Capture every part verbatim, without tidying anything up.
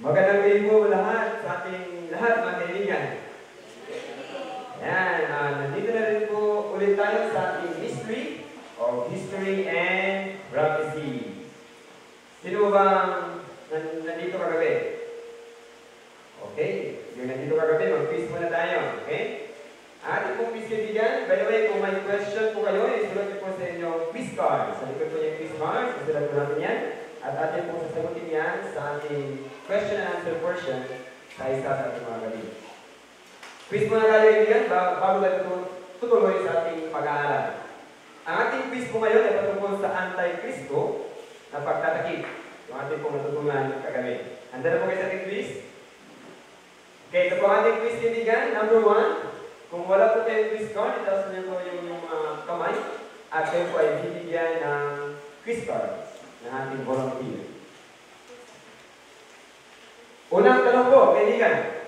Magandang gabi po lahat sa ating lahat mga kaibigan. Yan, uh, nandito na rin po ulit tayo sa ating Mystery of History and Prophecy. Sino bang nandito kagabi? Okay, yung nandito kagabi, mag-quiz muna tayo. Okay? Ating pong quiz kaibigan, by the way, kung may question po kayo, isulat niyo po sa inyong quiz card. Sa likod po yung quiz card, isulat po natin yan. At atin po sasagutin yan sa ating question and answer portion sa isa sa ating mga gabi. Quiz muna tayo kaibigan bago tayo tutuloy sa ating pag-aaral. Ang ating quiz po ngayon ay patungkol sa Anti-Kristo na pagtatakip. Yung ating pong natutungan kagabi. Handa na po kayo sa ating quiz? Okay, ito po ang ating quiz kaibigan. Number one, kung wala po tayong quiz card, itaas niyo po yung, yung uh, kamay at kayo po ay bibigyan ng quiz card ng ating volunteer. Unang tanong po, kaibigan.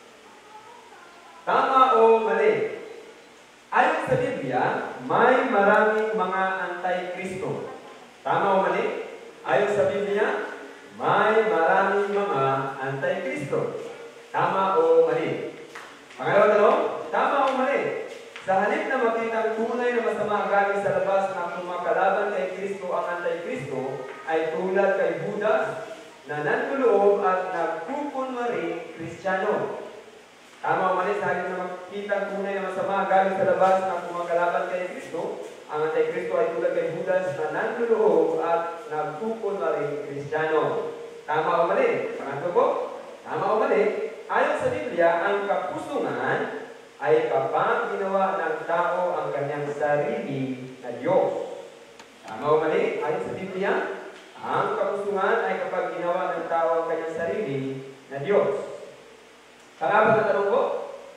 Tama o mali? Ayon sa Biblia, may maraming mga anti-Kristo. Tama o mali? Ayon sa Biblia, may maraming mga anti-Kristo. Tama o mali? Pangalawang tanong, tama o mali? Sa halip na makita ang tunay na masama galing sa labas na kumakalaban kay Kristo ang anti-Kristo, ay tulad kay Judas na nagtuloob at nagkukunwari Kristiyano. Tama o mali, sa halip na makita ang tunay na masama galing sa labas na kumakalaban kay Kristo, ang anti-Kristo ay tulad kay Judas na nagtuloob at nagkukunwari Kristiyano. Tama o mali? Pangatlo po, tama o mali? Ayon sa Biblia, ang kapusungan ay kapag ginawa ng tao ang kanyang sarili na Diyos. Tama o mali? Ayon sa Biblia, ang kapusungan ay kapag ginawa ng tao ang kanyang sarili na Diyos. Pangapat na tanong po.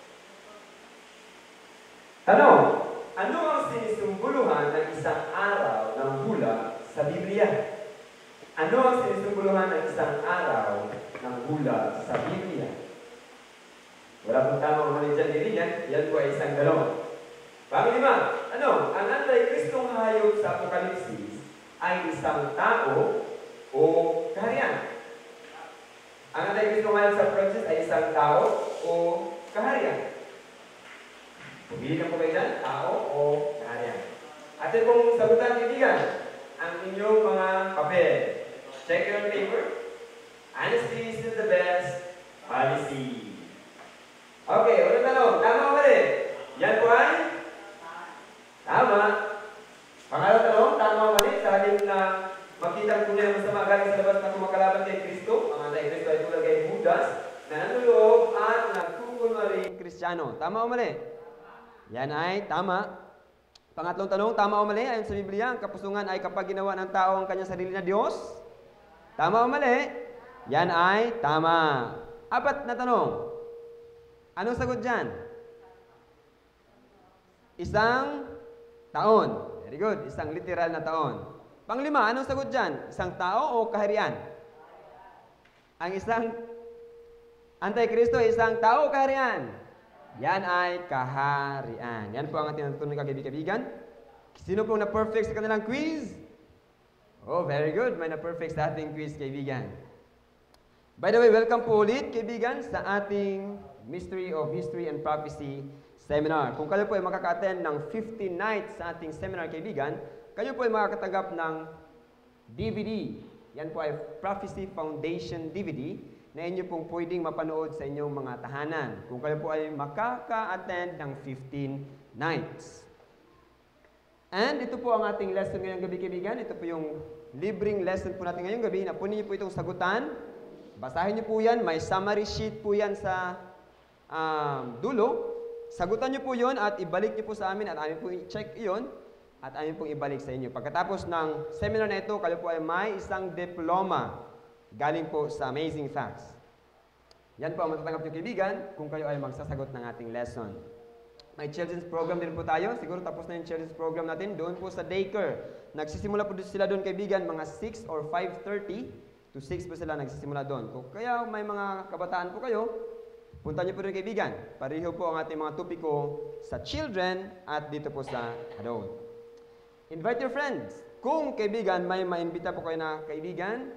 Tanong, ano ang sinisimboluhan ng isang araw ng hula sa Biblia? Ano ang sinisimboluhan ng isang araw ng hula sa Biblia? Wala pong tama o mali dyan, kaibigan. Yan po ay isang dalawa. Panglima, ano? Ang anti-Kristong hayop sa Apokalipsis ay isang tao o kaharian? Ang anti-Kristong hayop sa Apokalipsis ay isang tao o kaharian? Pumili na po kayo dyan, tao o kaharian. Atin pong sagutan, kaibigan, ang inyong mga papel. Check your paper. Honesty is the best policy. Okay, unang tanong. Tama o mali? Yan po ay? Tama. Pangalawang tanong, tama o mali? Sa halip na makita ang tunay na masama galing sa labas na kumakalaban kay Kristo, ang anti-Kristo ay tulad kay Judas, na nanuloob at nagkukunwari Kristiyano. Tama o mali? Yan ay tama. Pangatlong tanong, tama o mali? Ayon sa Biblia, ang kapusungan ay kapag ginawa ng tao ang kanyang sarili na Diyos. Tama o mali? Yan ay tama. Apat na tanong. Anong sagot dyan? Isang taon. Very good. Isang literal na taon. Panglima, anong sagot dyan? Isang tao o kaharian? Ang isang anti-Kristo ay isang tao o kaharian? Yan ay kaharian. Yan po ang ating natutunan kaibigan. Sino pong na-perfect sa kanilang quiz? Oh, very good. May na-perfect sa ating quiz, kaibigan. By the way, welcome po ulit, kaibigan, sa ating Mystery of History and Prophecy Seminar. Kung kayo po ay makaka-attend ng fifteen nights sa ating seminar, kaibigan, kayo po ay makakatanggap ng D V D. Yan po ay Prophecy Foundation D V D na inyo pong pwedeng mapanood sa inyong mga tahanan. Kung kayo po ay makaka-attend ng fifteen nights. And ito po ang ating lesson ngayong gabi, kaibigan. Ito po yung libreng lesson po natin ngayong gabi. Napunin niyo po itong sagutan. Basahin niyo po yan. May summary sheet po yan sa um, dulo. Sagutan niyo po yon at ibalik niyo po sa amin at amin po i-check iyon at amin pong ibalik sa inyo. Pagkatapos ng seminar na ito, kayo po ay may isang diploma galing po sa Amazing Facts. Yan po ang matatanggap niyo, kaibigan, kung kayo ay magsasagot ng ating lesson. May children's program din po tayo. Siguro tapos na yung children's program natin. Doon po sa daycare. Nagsisimula po sila doon, kaibigan, mga six or five thirty to six po sila nagsisimula doon. Kung kaya may mga kabataan po kayo, punta niyo po rin, kaibigan. Pareho po ang ating mga topiko sa children at dito po sa adult. Invite your friends. Kung, kaibigan, may maimbita po kayo na kaibigan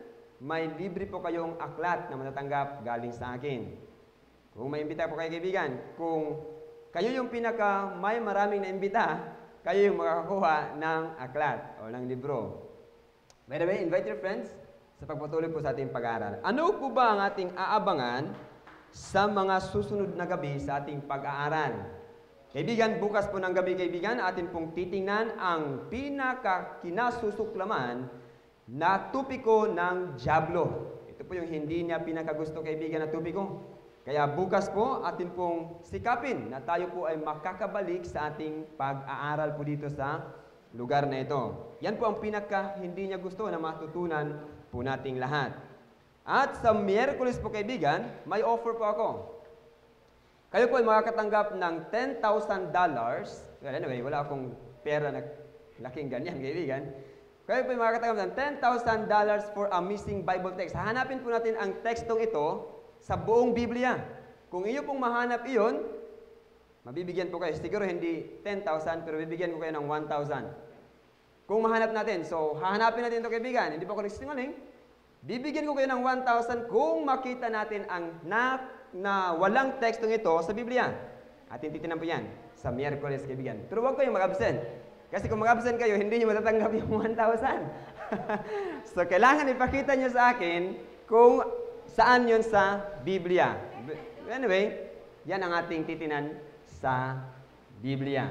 may libre po kayong aklat na matatanggap galing sa akin. Kung may imbita po kayo kaibigan, kung kayo yung pinaka may maraming naimbita, kayo yung makakakuha ng aklat o ng libro. By the way, invite your friends sa pagpatuloy po sa ating pag-aaral. Ano po ba ang ating aabangan sa mga susunod na gabi sa ating pag-aaral? Kaibigan, bukas po ng gabi, kaibigan, atin pong titingnan ang pinaka-kinasusuklaman na tupiko ng Diablo. Ito po yung hindi niya pinakagusto, kaibigan, na tupiko. Kaya bukas po, atin pong sikapin na tayo po ay makakabalik sa ating pag-aaral po dito sa lugar na ito. Yan po ang pinaka hindi niya gusto na matutunan po nating lahat. At sa Miyerkules po, kaibigan, may offer po ako. Kayo po ay makakatanggap ng ten thousand dollars. Well, anyway, wala akong pera na laking ganyan, kaibigan. Kayo po ay makakatanggap ng ten thousand dollars for a missing Bible text. Hahanapin po natin ang tekstong ito sa buong Biblia. Kung iyo pong mahanap iyon, mabibigyan po kayo. Siguro hindi ten thousand, pero bibigyan ko kayo ng one thousand. Kung mahanap natin, so hahanapin natin ito, kaibigan. Hindi po ako nagsisinungaling. Bibigyan ko kayo ng one thousand kung makita natin ang na, na walang tekstong ito sa Biblia. Atin titinan po yan sa Miyerkules, kaibigan. Pero huwag kayong mag-absent. Kasi kung mag-absent kayo, hindi nyo matatanggap yung one thousand. So, kailangan ipakita nyo sa akin kung saan yun sa Biblia. Anyway, yan ang ating titinan sa Biblia.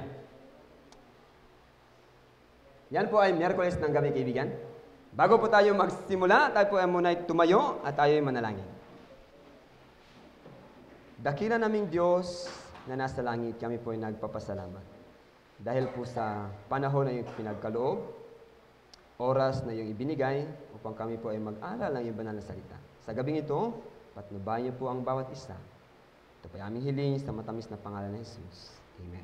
Yan po ay Miyerkules ng gabi, kaibigan. Bago po tayo magsimula, tayo po ay muna tumayo at tayo ay manalangin. Dakila naming Diyos na nasa langit, kami po ay nagpapasalamat. Dahil po sa panahon na yung pinagkaloob, oras na yung ibinigay, upang kami po ay mag-aral ng iyong banal na salita. Sa gabing ito, patnubayan po ang bawat isa. Ito po ay aming hiling sa matamis na pangalan ng Jesus. Amen.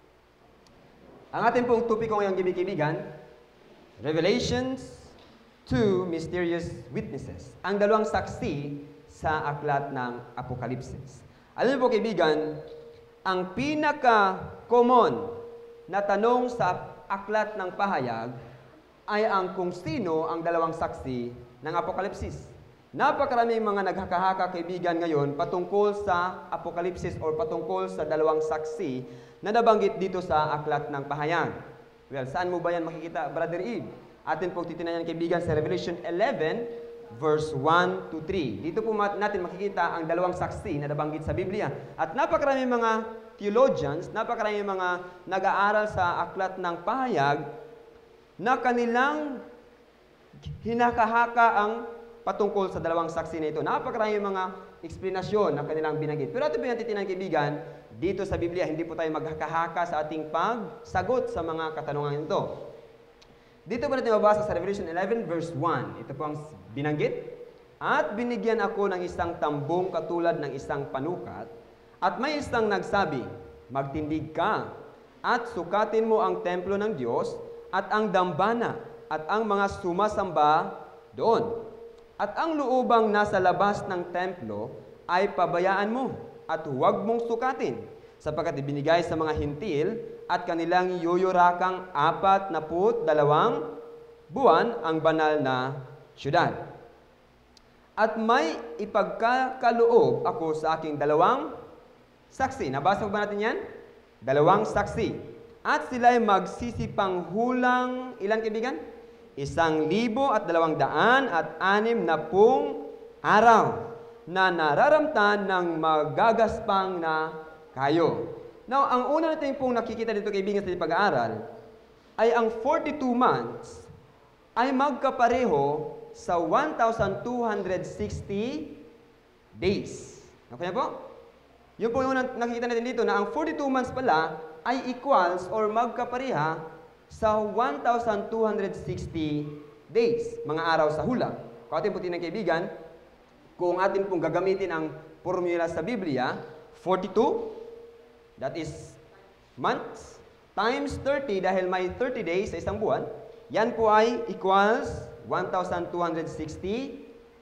Ang ating pong tupiko ngayong gabi, kaibigan, Revelations, two Mysterious Witnesses. Ang dalawang saksi sa aklat ng Apokalipsis. Alam niyo po, kaibigan, ang pinaka-common na tanong sa aklat ng pahayag ay ang kung sino ang dalawang saksi ng Apokalipsis. Napakaraming mga naghakahaka, kaibigan, ngayon patungkol sa Apokalipsis or patungkol sa dalawang saksi na nabanggit dito sa aklat ng pahayag. Well, saan mo ba yan makikita, Brother Eve? Atin po titinan yan, kaibigan, sa Revelation eleven, verse one to three. Dito po natin makikita ang dalawang saksi na nabanggit sa Biblia. At napakaraming mga theologians, napakaraming mga nag-aaral sa aklat ng pahayag na kanilang hinakahaka ang patungkol sa dalawang saksi na ito. Napakaraming mga eksplanasyon na kanilang binanggit. Pero ito po yung titinan, kaibigan, dito sa Biblia, hindi po tayo maghakahaka sa ating pagsagot sa mga katanungan ito. Dito po natin mabasa sa Revelation eleven, verse one. Ito po ang binanggit. At binigyan ako ng isang tambong katulad ng isang panukat, at may isang nagsabi, magtindig ka, at sukatin mo ang templo ng Diyos, at ang dambana, at ang mga sumasamba doon. At ang luubang nasa labas ng templo ay pabayaan mo, at huwag mong sukatin, sapagkat ibinigay sa mga hintil, at kanilang yuyurakang apat na put dalawang buwan ang banal na syudad. At may ipagkakaloob ako sa aking dalawang saksi. Nabasa ba natin yan? Dalawang saksi. At sila ay magsisipang hulang, ilan, kaibigan? Isang libo at dalawang daan at anim na pung araw na nararamtan ng magagaspang na kayo. Now, ang una natin pong nakikita dito, kaibigan, sa pag-aaral, ay ang forty-two months ay magkapareho sa one thousand two hundred sixty days. Okay na po? Yung po yung nakikita natin dito na ang forty-two months pala ay equals or magkapareha sa one thousand two hundred sixty days, mga araw sa hula. Kung atin po tinang kaibigan, kung atin pong gagamitin ang formula sa Biblia, forty-two, that is months, times thirty, dahil may thirty days sa isang buwan, yan po ay equals one thousand two hundred sixty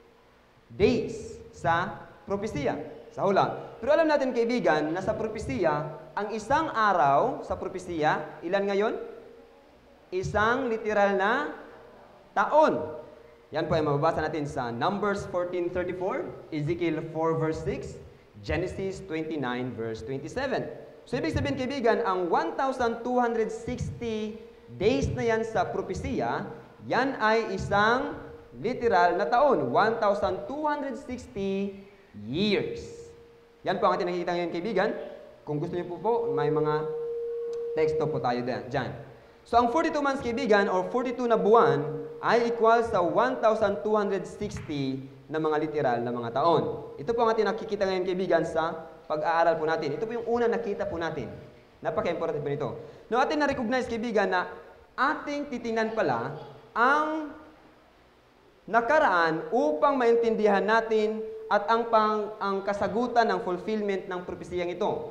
days sa propesiya, sa hula. Pero alam natin, kaibigan, na sa propesiya, ang isang araw sa propesiya, ilan ngayon? Isang literal na taon. Yan po ay mababasa natin sa Numbers fourteen thirty-four, Ezekiel four verse six, Genesis twenty-nine verse twenty-seven. So ibig sabihin kaibigan, ang one thousand two hundred sixty days na yan sa propesiya, yan ay isang literal na taon, one thousand two hundred sixty years. Yan po ang ating nakikita ngayon kaibigan. Kung gusto niyo po po, may mga teksto po tayo dyan. So ang forty-two months kaibigan or forty-two na buwan ay equal sa one thousand two hundred sixty na mga literal na mga taon. Ito po ang ating nakikita ngayon kaibigan sa pag-aaral po natin. Ito po yung una nakita po natin. Napaka-importante po nito. Now ating na-recognize kaibigan na ating titingnan pala ang nakaraan upang maintindihan natin at ang pang ang kasagutan ng fulfillment ng propesiyang ito.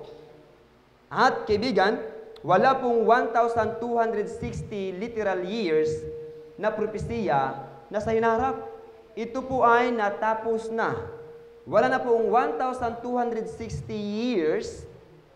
At kaibigan, wala pong one thousand two hundred sixty literal years na propesiya na sa hinaharap. Ito po ay natapos na. Wala na pong one thousand two hundred sixty years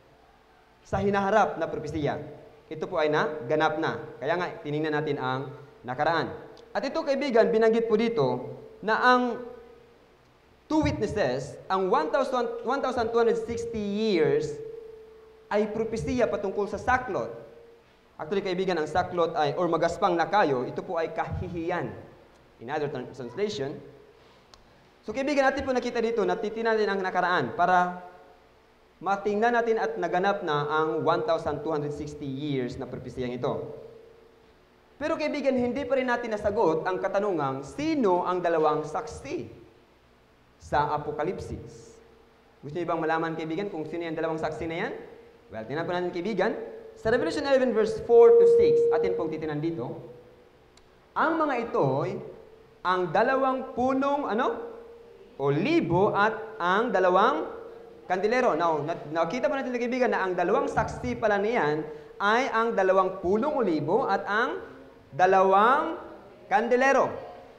sa hinaharap na propesiya. Ito po ay naganap na. Kaya nga, tinignan natin ang nakaraan. At ito kaibigan, binanggit po dito na ang two witnesses, ang one thousand two hundred sixty years ay propesiya patungkol sa saklot. Actually, kaibigan, ang saklot ay, or magaspang na kayo, ito po ay kahihiyan. In other translation. So, kaibigan, natin po nakita dito, natitingnan natin ang nakaraan para matingnan natin at naganap na ang one thousand two hundred sixty years na propesiyang ito. Pero, kaibigan, hindi pa rin natin nasagot ang katanungang, sino ang dalawang saksi sa Apokalipsis? Gusto niyo bang malaman, kaibigan, kung sino yung dalawang saksi na yan? Well, tingnan po natin kaibigan. Sa Revelation eleven verse four to six, atin pong titinan dito, ang mga ito ay ang dalawang punong, ano? Olibo at ang dalawang kandilero. Now, nakita po natin kaibigan na ang dalawang saksi pala niyan ay ang dalawang punong olibo at ang dalawang kandilero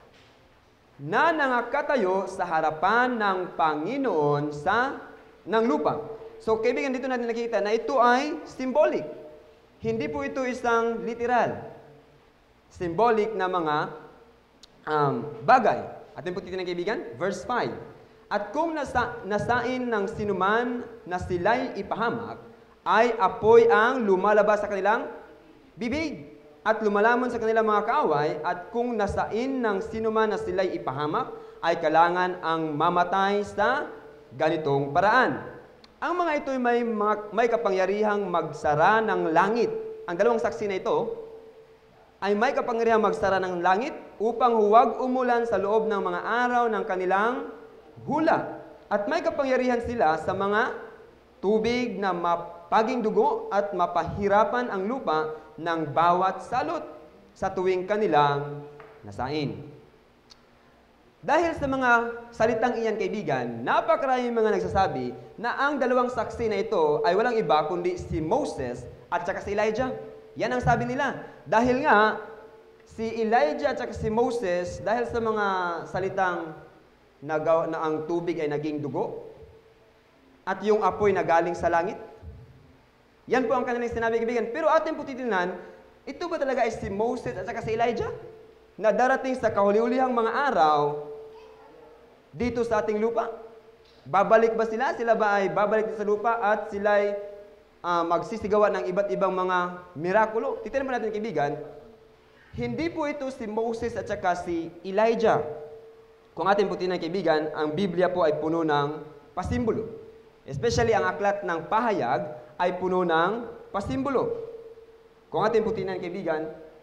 na nangakatayo sa harapan ng Panginoon sa ng lupa. So, kaibigan, dito natin nakikita na ito ay symbolic. Hindi po ito isang literal. Symbolic na mga um, bagay. Atin po titignan, kaibigan, verse five. At kung nasa, nasain ng sinuman na sila'y ipahamak, ay apoy ang lumalabas sa kanilang bibig at lumalamon sa kanilang mga kaaway, at kung nasain ng sinuman na sila'y ipahamak, ay kailangan ang mamatay sa ganitong paraan. Ang mga ito ay may, may kapangyarihang magsara ng langit. Ang dalawang saksi na ito ay may kapangyarihang magsara ng langit upang huwag umulan sa loob ng mga araw ng kanilang hula. At may kapangyarihan sila sa mga tubig na mapaging dugo at mapahirapan ang lupa ng bawat salot sa tuwing kanilang nasain. Dahil sa mga salitang iyan, kaibigan, napakaraming mga nagsasabi na ang dalawang saksi na ito ay walang iba kundi si Moses at saka si Elijah. Yan ang sabi nila. Dahil nga, si Elijah at saka si Moses, dahil sa mga salitang na, na ang tubig ay naging dugo at yung apoy na galing sa langit, yan po ang kanilang sinabi, kaibigan. Pero atin po titignan, ito ba talaga ay si Moses at saka si Elijah? Na darating sa kahuli-hulihang mga araw dito sa ating lupa? Babalik ba sila? Sila ba ay babalik sa lupa at sila ay uh, magsisigawan ng iba't ibang mga mirakulo? Titignan po natin, kaibigan, hindi po ito si Moses at saka si Elijah. Kung atin po titignan, kaibigan, ang Biblia po ay puno ng pasimbolo. Especially ang aklat ng pahayag ay puno ng pasimbolo. Kung atin po titignan, kaibigan,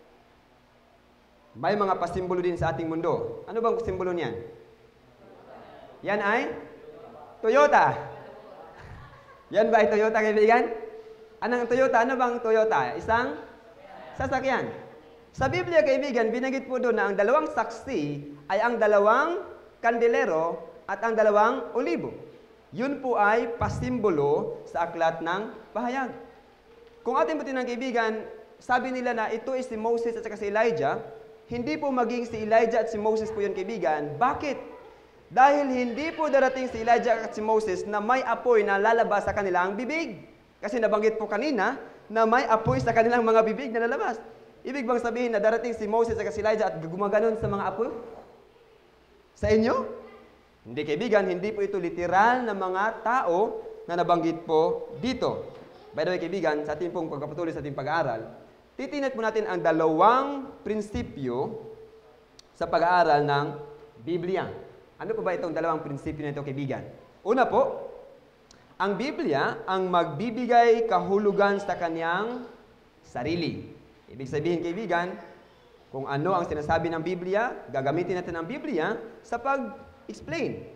may mga pasimbolo din sa ating mundo. Ano bang simbolo niyan? Yan ay Toyota. Yan ba ay Toyota, kaibigan? Anong Toyota? Ano bang Toyota? Isang sasakyan. Sa Biblia, kaibigan, binanggit po doon na ang dalawang saksi ay ang dalawang kandelero at ang dalawang olibo. Yun po ay pasimbolo sa aklat ng pahayag. Kung ating butin ng kaibigan, sabi nila na ito ay si Moses at saka si Elijah. Hindi po maging si Elijah at si Moses po yun, kaibigan. Bakit? Dahil hindi po darating si Elijah at si Moses na may apoy na lalabas sa kanilang bibig. Kasi nabanggit po kanina na may apoy sa kanilang mga bibig na lalabas. Ibig bang sabihin na darating si Moses at si Elijah at gumaganon sa mga apoy? Sa inyo? Hindi, kaibigan, hindi po ito literal na mga tao na nabanggit po dito. By the way, kaibigan, sa ating pong pagpapatuloy sa ating pag-aaral, titinat po natin ang dalawang prinsipyo sa pag-aaral ng Biblia. Ano po ba itong dalawang prinsipyo na ito, kaibigan? Una po, ang Biblia ang magbibigay kahulugan sa kanyang sarili. Ibig sabihin, kaibigan, kung ano ang sinasabi ng Biblia, gagamitin natin ang Biblia sa pag-explain.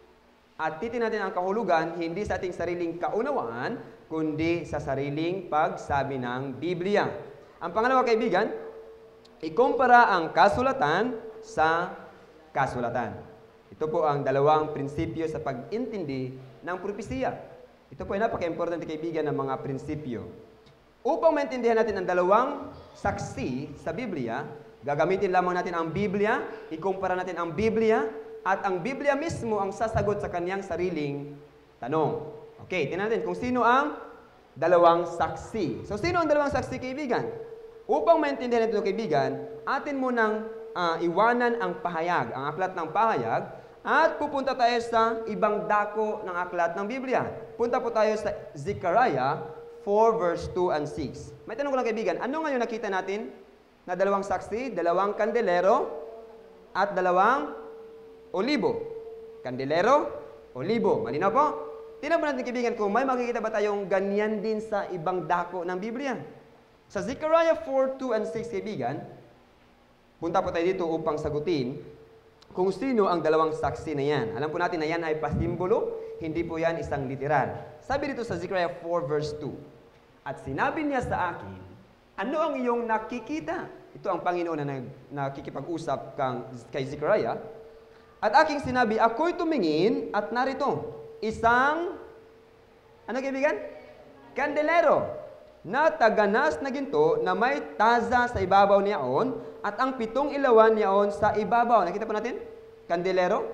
At titin natin ang kahulugan, hindi sa ating sariling kaunawaan, kundi sa sariling pagsabi ng Biblia. Ang pangalawa, kaibigan, ikumpara ang kasulatan sa kasulatan. Ito po ang dalawang prinsipyo sa pag-intindi ng propesiya. Ito po ay napaka-importante, kaibigan, ng mga prinsipyo. Upang maintindihan natin ang dalawang saksi sa Biblia, gagamitin lamang natin ang Biblia, ikumpara natin ang Biblia, at ang Biblia mismo ang sasagot sa kanyang sariling tanong. Okay, tingnan natin kung sino ang dalawang saksi. So, sino ang dalawang saksi, kaibigan? Upang maintindihan natin ito, kaibigan, atin munang uh, iwanan ang pahayag, ang aklat ng pahayag, at pupunta tayo sa ibang dako ng aklat ng Biblia. Punta po tayo sa Zechariah four verse two and six. May tanong ko lang, kaibigan, ano ngayon nakita natin na dalawang saksi, dalawang kandelero, at dalawang olibo? Kandelero, olibo. Malinaw po? Tingnan po natin, kaibigan, kung may makikita ba tayong ganyan din sa ibang dako ng Biblia. Sa Zechariah four, two and six, kaibigan, punta po tayo dito upang sagutin kung sino ang dalawang saksi na yan. Alam po natin na yan ay pasimbolo, hindi po yan isang literal. Sabi dito sa Zechariah four verse two, at sinabi niya sa akin, ano ang iyong nakikita? Ito ang Panginoon na nakikipag-usap kang, kay Zechariah. At aking sinabi, ako'y tumingin at narito, isang, ano kaibigan? Kandelero, na taganas na ginto na may taza sa ibabaw niyaon at ang pitong ilawan niyaon sa ibabaw. Nakita po natin? Kandelero.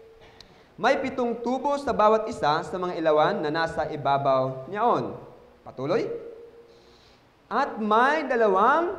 May pitong tubo sa bawat isa sa mga ilawan na nasa ibabaw niyaon. Patuloy. At may dalawang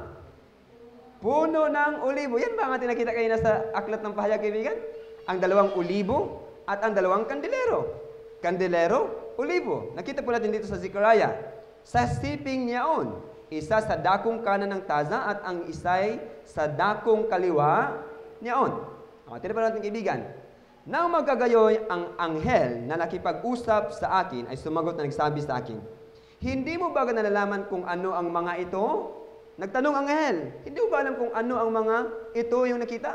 puno ng olibo. Yan ba ang ating nakita kayo na sa aklat ng pahayag, kaibigan? Ang dalawang olibo at ang dalawang kandelero. Kandelero, olibo. Nakita po natin dito sa Zechariah. Sa siping niyaon, isa sa dakong kanan ng taza at ang isay sa dakong kaliwa niyaon. O, tira pa natin, kaibigan. Nang magkagayoy ang anghel na nakipag-usap sa akin ay sumagot na nagsabi sa akin, hindi mo ba nalalaman kung ano ang mga ito? Nagtanong ang anghel, hindi mo ba alam kung ano ang mga ito yung nakita?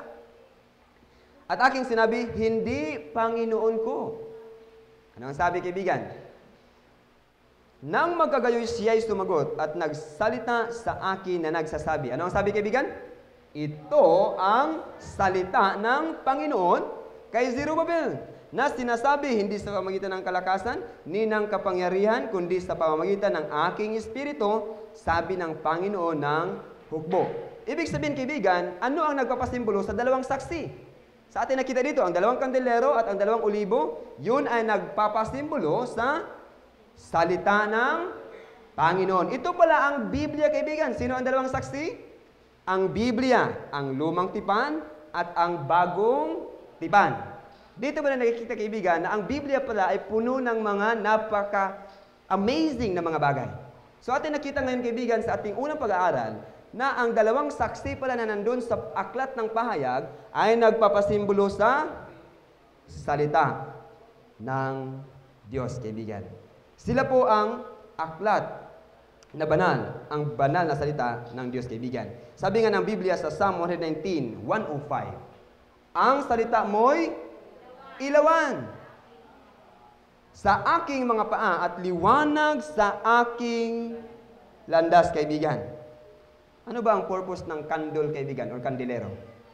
At aking sinabi, hindi, Panginoon ko. Ano ang sabi, kaibigan? Nang magkagayoy siya'y sumagot at nagsalita sa akin na nagsasabi. Ano ang sabi, kaibigan? Ito ang salita ng Panginoon kay Zerubbabel na sinasabi hindi sa pamamagitan ng kalakasan ni ng kapangyarihan kundi sa pamamagitan ng aking espiritu, sabi ng Panginoon ng hukbo. Ibig sabihin, kaibigan, ano ang nagpapasimbolo sa dalawang saksi? Sa atin nakita dito, ang dalawang kandelero at ang dalawang olibo, yun ay nagpapasimbolo sa salita ng Panginoon. Ito pala ang Biblia, kaibigan. Sino ang dalawang saksi? Ang Biblia, ang lumang tipan at ang bagong tipan. Dito ba na nakikita, kaibigan, na ang Biblia pala ay puno ng mga napaka-amazing na mga bagay. So atin nakita ngayon, kaibigan, sa ating unang pag-aaral, na ang dalawang saksi pala na nandun sa aklat ng pahayag ay nagpapasimbolo sa salita ng Diyos, kaibigan. Sila po ang aklat na banal, ang banal na salita ng Diyos, kaibigan. Sabi nga ng Biblia sa Psalm one nineteen, one oh five, ang salita mo'y ilawan sa aking mga paa at liwanag sa aking landas, kaibigan. Ano ba ang purpose ng candle, kaibigan, or kandelero?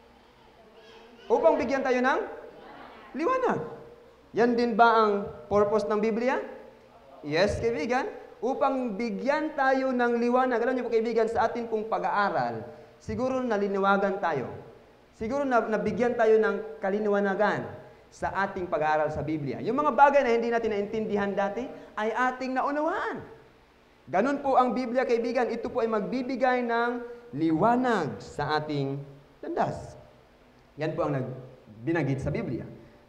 Upang bigyan tayo ng liwanag. Yan din ba ang purpose ng Biblia? Yes, kaibigan. Upang bigyan tayo ng liwanag. Alam niyo po, kaibigan, sa atin pong pag-aaral, siguro naliniwagan tayo. Siguro na, nabigyan tayo ng kaliniwanagan sa ating pag-aaral sa Biblia. Yung mga bagay na hindi natin naintindihan dati, ay ating naunawaan. Ganun po ang Biblia, kaibigan. Ito po ay magbibigay ng liwanag sa ating landas. Yan po ang binanggit sa Biblia.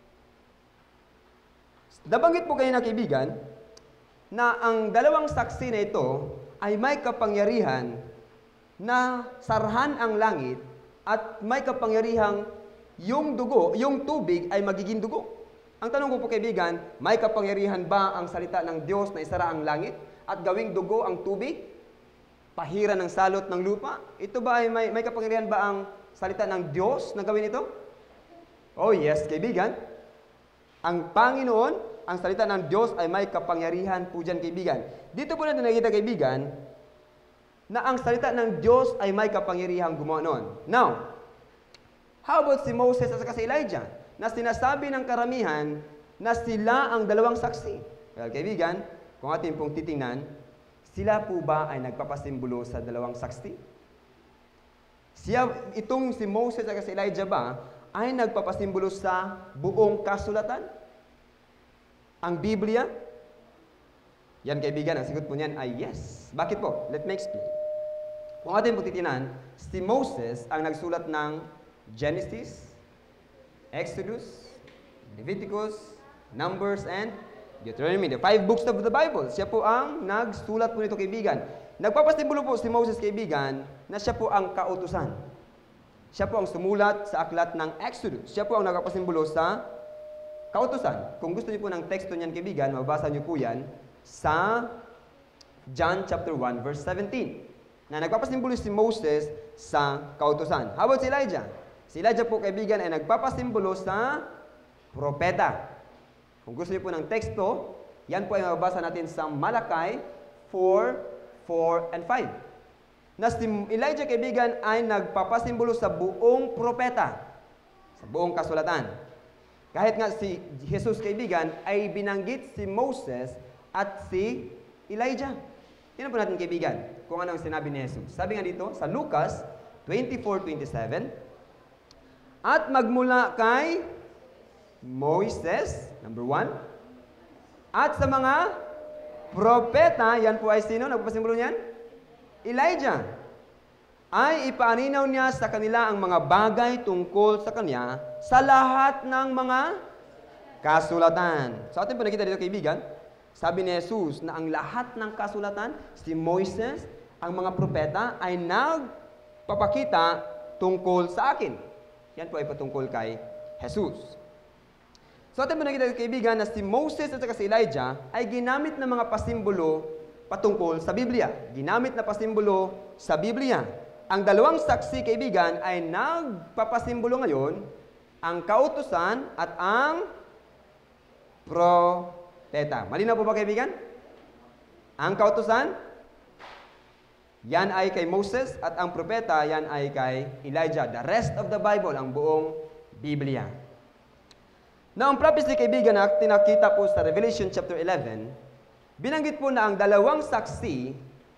Nabanggit po kayo na kaibigan, na ang dalawang saksi na ito ay may kapangyarihan na sarhan ang langit at may kapangyarihang yung dugo, yung tubig ay magiging dugo. Ang tanong ko po kaibigan, may kapangyarihan ba ang salita ng Diyos na isara ang langit at gawing dugo ang tubig? Pahira ng salot ng lupa? Ito ba ay may, may kapangyarihan ba ang salita ng Diyos na gawin ito? Oh yes, kaibigan. Ang Panginoon, ang salita ng Diyos ay may kapangyarihan po dyan, kaibigan. Dito po natin nakita, kaibigan, na ang salita ng Diyos ay may kapangyarihang gumawa noon. Now, how about si Moses at si Elijah, na sinasabi ng karamihan na sila ang dalawang saksi? Well, kaibigan, kung atin pong titingnan, sila po ba ay nagpapasimbolo sa dalawang saksi? Siya, itong si Moses at si Elijah ba ay nagpapasimbolo sa buong kasulatan? Ang Biblia? Yan, kaibigan, ang sagot po niyan ay yes. Bakit po? Let me explain. Kung atin po titingnan, si Moses ang nagsulat ng Genesis, Exodus, Leviticus, Numbers, and Deuteronomy, the five books of the Bible. Siya po ang nagsulat po nito, kaibigan. Nagpapasimbolo po si Moses, kaibigan, na siya po ang kautusan. Siya po ang sumulat sa aklat ng Exodus. Siya po ang nagpapasimbolo sa kautusan. Kung gusto niyo po ng teksto niyan, kaibigan, mababasa niyo po yan sa John chapter one, verse seventeen, na nagpapasimbolo si Moses sa kautusan. How about si Elijah? Si Elijah po, kaibigan, ay nagpapasimbolo sa propeta. Kung gusto niyo po ng teksto, yan po ay mababasa natin sa Malakay four, four, and five. Na si Elijah, kaibigan, ay nagpapasimbolo sa buong propeta, sa buong kasulatan. Kahit nga si Jesus, kaibigan, ay binanggit si Moses at si Elijah. Tingnan po natin, kaibigan, kung ano ang sinabi ni Jesus. Sabi nga dito, sa Lucas twenty-four twenty-seven, at magmula kay Moises, number one, at sa mga propeta, yan po ay sino? Nagpapasimbolo niyan? Elijah. Ay ipaaninaw niya sa kanila ang mga bagay tungkol sa kanya sa lahat ng mga kasulatan. So atin po nakita dito, kaibigan, sabi ni Jesus na ang lahat ng kasulatan, si Moises, ang mga propeta, ay nagpapakita tungkol sa akin. Yan po ay patungkol kay Jesus. So atin po nakita, kaibigan, na si Moses at si Elijah ay ginamit ng mga pasimbolo patungkol sa Biblia. Ginamit na pasimbolo sa Biblia. Ang dalawang saksi, kaibigan, ay nagpapasimbolo ngayon ang kautusan at ang propeta. Malinaw po ba, kaibigan? Ang kautusan, yan ay kay Moses, at ang propeta, yan ay kay Elijah. The rest of the Bible, ang buong Biblia. Now, ang prophecy, kaibigan, na tinakita po sa Revelation chapter eleven, binanggit po na ang dalawang saksi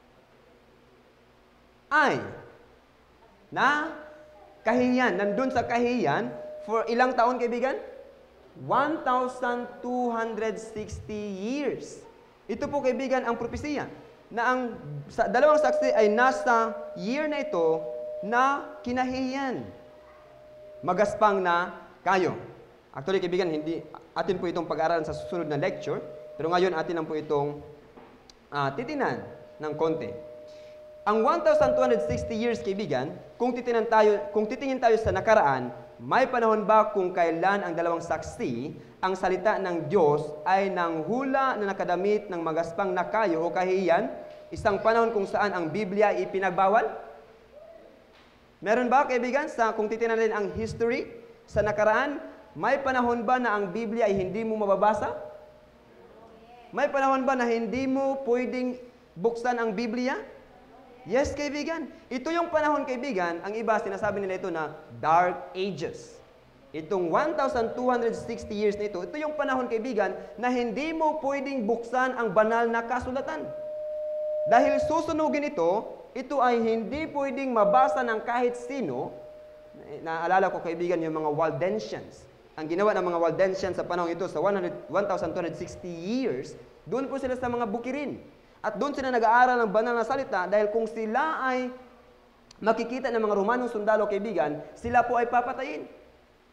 ay na kahiyan, nandun sa kahiyan, for ilang taon, kaibigan? one thousand two hundred sixty years. Ito po, kaibigan, ang propesiya, na ang sa, dalawang saksi ay nasa year na ito na kinahiyan. Magaspang na kayo. Actually, kaibigan, hindi atin po itong pag-aaralan sa susunod na lecture, pero ngayon atin lang po itong uh, titinan ng konti. Ang one thousand two hundred sixty years, kaibigan, kung titingin tayo, kung titingin tayo sa nakaraan, may panahon ba kung kailan ang dalawang saksi, ang salita ng Diyos ay nanghula na nakadamit ng magaspang na kayo o kahiyan, isang panahon kung saan ang Biblia ay ipinagbawal? Meron ba, kaibigan, sa kung titingnan natin ang history sa nakaraan, may panahon ba na ang Biblia ay hindi mo mababasa? May panahon ba na hindi mo pwedeng buksan ang Biblia? Yes, kaibigan. Ito yung panahon, kaibigan, ang iba sinasabi nila ito na Dark Ages. Itong one thousand two hundred sixty years na ito, ito yung panahon, kaibigan, na hindi mo pwedeng buksan ang banal na kasulatan. Dahil susunugin ito, ito ay hindi pwedeng mabasa ng kahit sino. Naalala ko, kaibigan, yung mga Waldensians. Ang ginawa ng mga Waldensians sa panahon ito, sa one thousand two hundred sixty years, doon po sila sa mga bukirin. At doon sila nag-aaral ng banal na salita dahil kung sila ay makikita ng mga Romanong sundalo, kaibigan, sila po ay papatayin.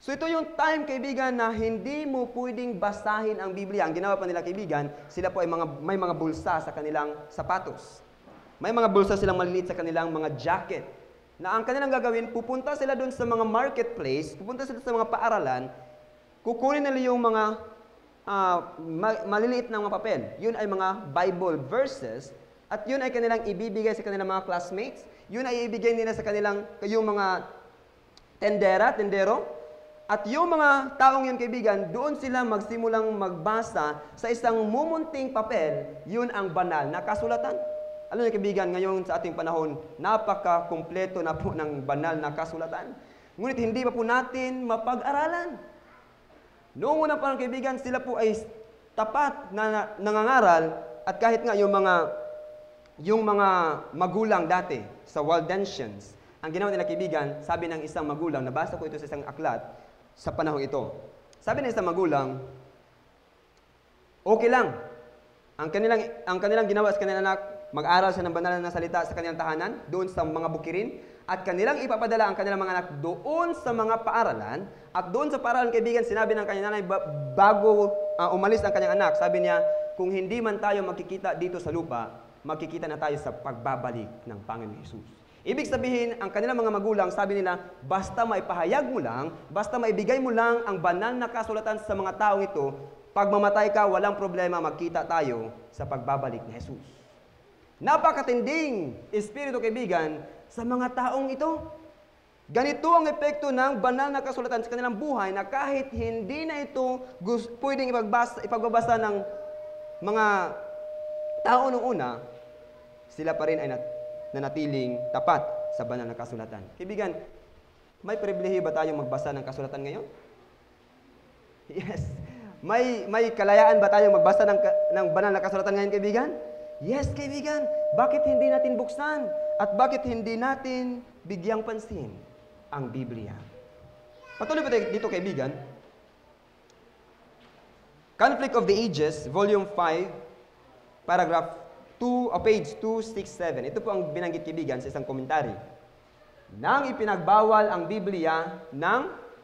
So ito yung time, kaibigan, na hindi mo pwedeng basahin ang Biblia. Ang ginawa pa nila, kaibigan, sila po ay mga, may mga bulsa sa kanilang sapatos. May mga bulsa silang maliliit sa kanilang mga jacket. Na ang kanilang gagawin, pupunta sila doon sa mga marketplace, pupunta sila sa mga paaralan, kukunin nila yung mga uh, ma- maliliit na mga papel. Yun ay mga Bible verses, at yun ay kanilang ibibigay sa kanilang mga classmates. Yun ay ibigay nila sa kanilang, yung mga tendera, tendero. At yung mga taong yun, kaibigan, doon sila magsimulang magbasa sa isang mumunting papel, yun ang banal na kasulatan. Alam niyo, kaibigan, ngayon sa ating panahon, napaka-kumpleto na po ng banal na kasulatan. Ngunit hindi pa po natin mapag-aralan. Noong unang panahon, kaibigan, sila po ay tapat na, na nangangaral, at kahit nga yung mga, yung mga magulang dati sa Waldensians, ang ginawa nila, kaibigan, sabi ng isang magulang, nabasa ko ito sa isang aklat, sa panahon ito. Sabi ng isang magulang, okay lang. Ang kanilang, ang kanilang ginawa sa kanilang anak, mag-aral siya ng banal na salita sa kanilang tahanan, doon sa mga bukirin, at kanilang ipapadala ang kanilang mga anak doon sa mga paaralan, at doon sa paaralan, kaibigan, sinabi ng kanyang nanay, bago uh, umalis ang kanyang anak, sabi niya, kung hindi man tayo magkikita dito sa lupa, magkikita na tayo sa pagbabalik ng Panginoon Hesus. Ibig sabihin, ang kanilang mga magulang, sabi nila, basta maipahayag mo lang, basta maibigay mo lang ang banal na kasulatan sa mga taong ito, pag mamatay ka, walang problema, magkita tayo sa pagbabalik ni Jesus. Napakatinding espiritu, kaibigan, sa mga taong ito. Ganito ang epekto ng banal na kasulatan sa kanilang buhay na kahit hindi na ito gusto, pwedeng ipagbasa, ipagbabasa ng mga tao noong una, sila pa rin ay nat nanatiling tapat sa banal na kasulatan. Kaibigan, may pribilehiyo ba tayong magbasa ng kasulatan ngayon? Yes. May may kalayaan ba tayong magbasa ng, ng banal na kasulatan ngayon, kaibigan? Yes, kaibigan. Bakit hindi natin buksan? At bakit hindi natin bigyang pansin ang Biblia? Patuloy pa tayo dito, kaibigan. Conflict of the Ages, Volume five, paragraph two, o page two sixty-seven. Ito po ang binanggit, kaibigan, sa isang komentary. Nang ipinagbawal ang Biblia ng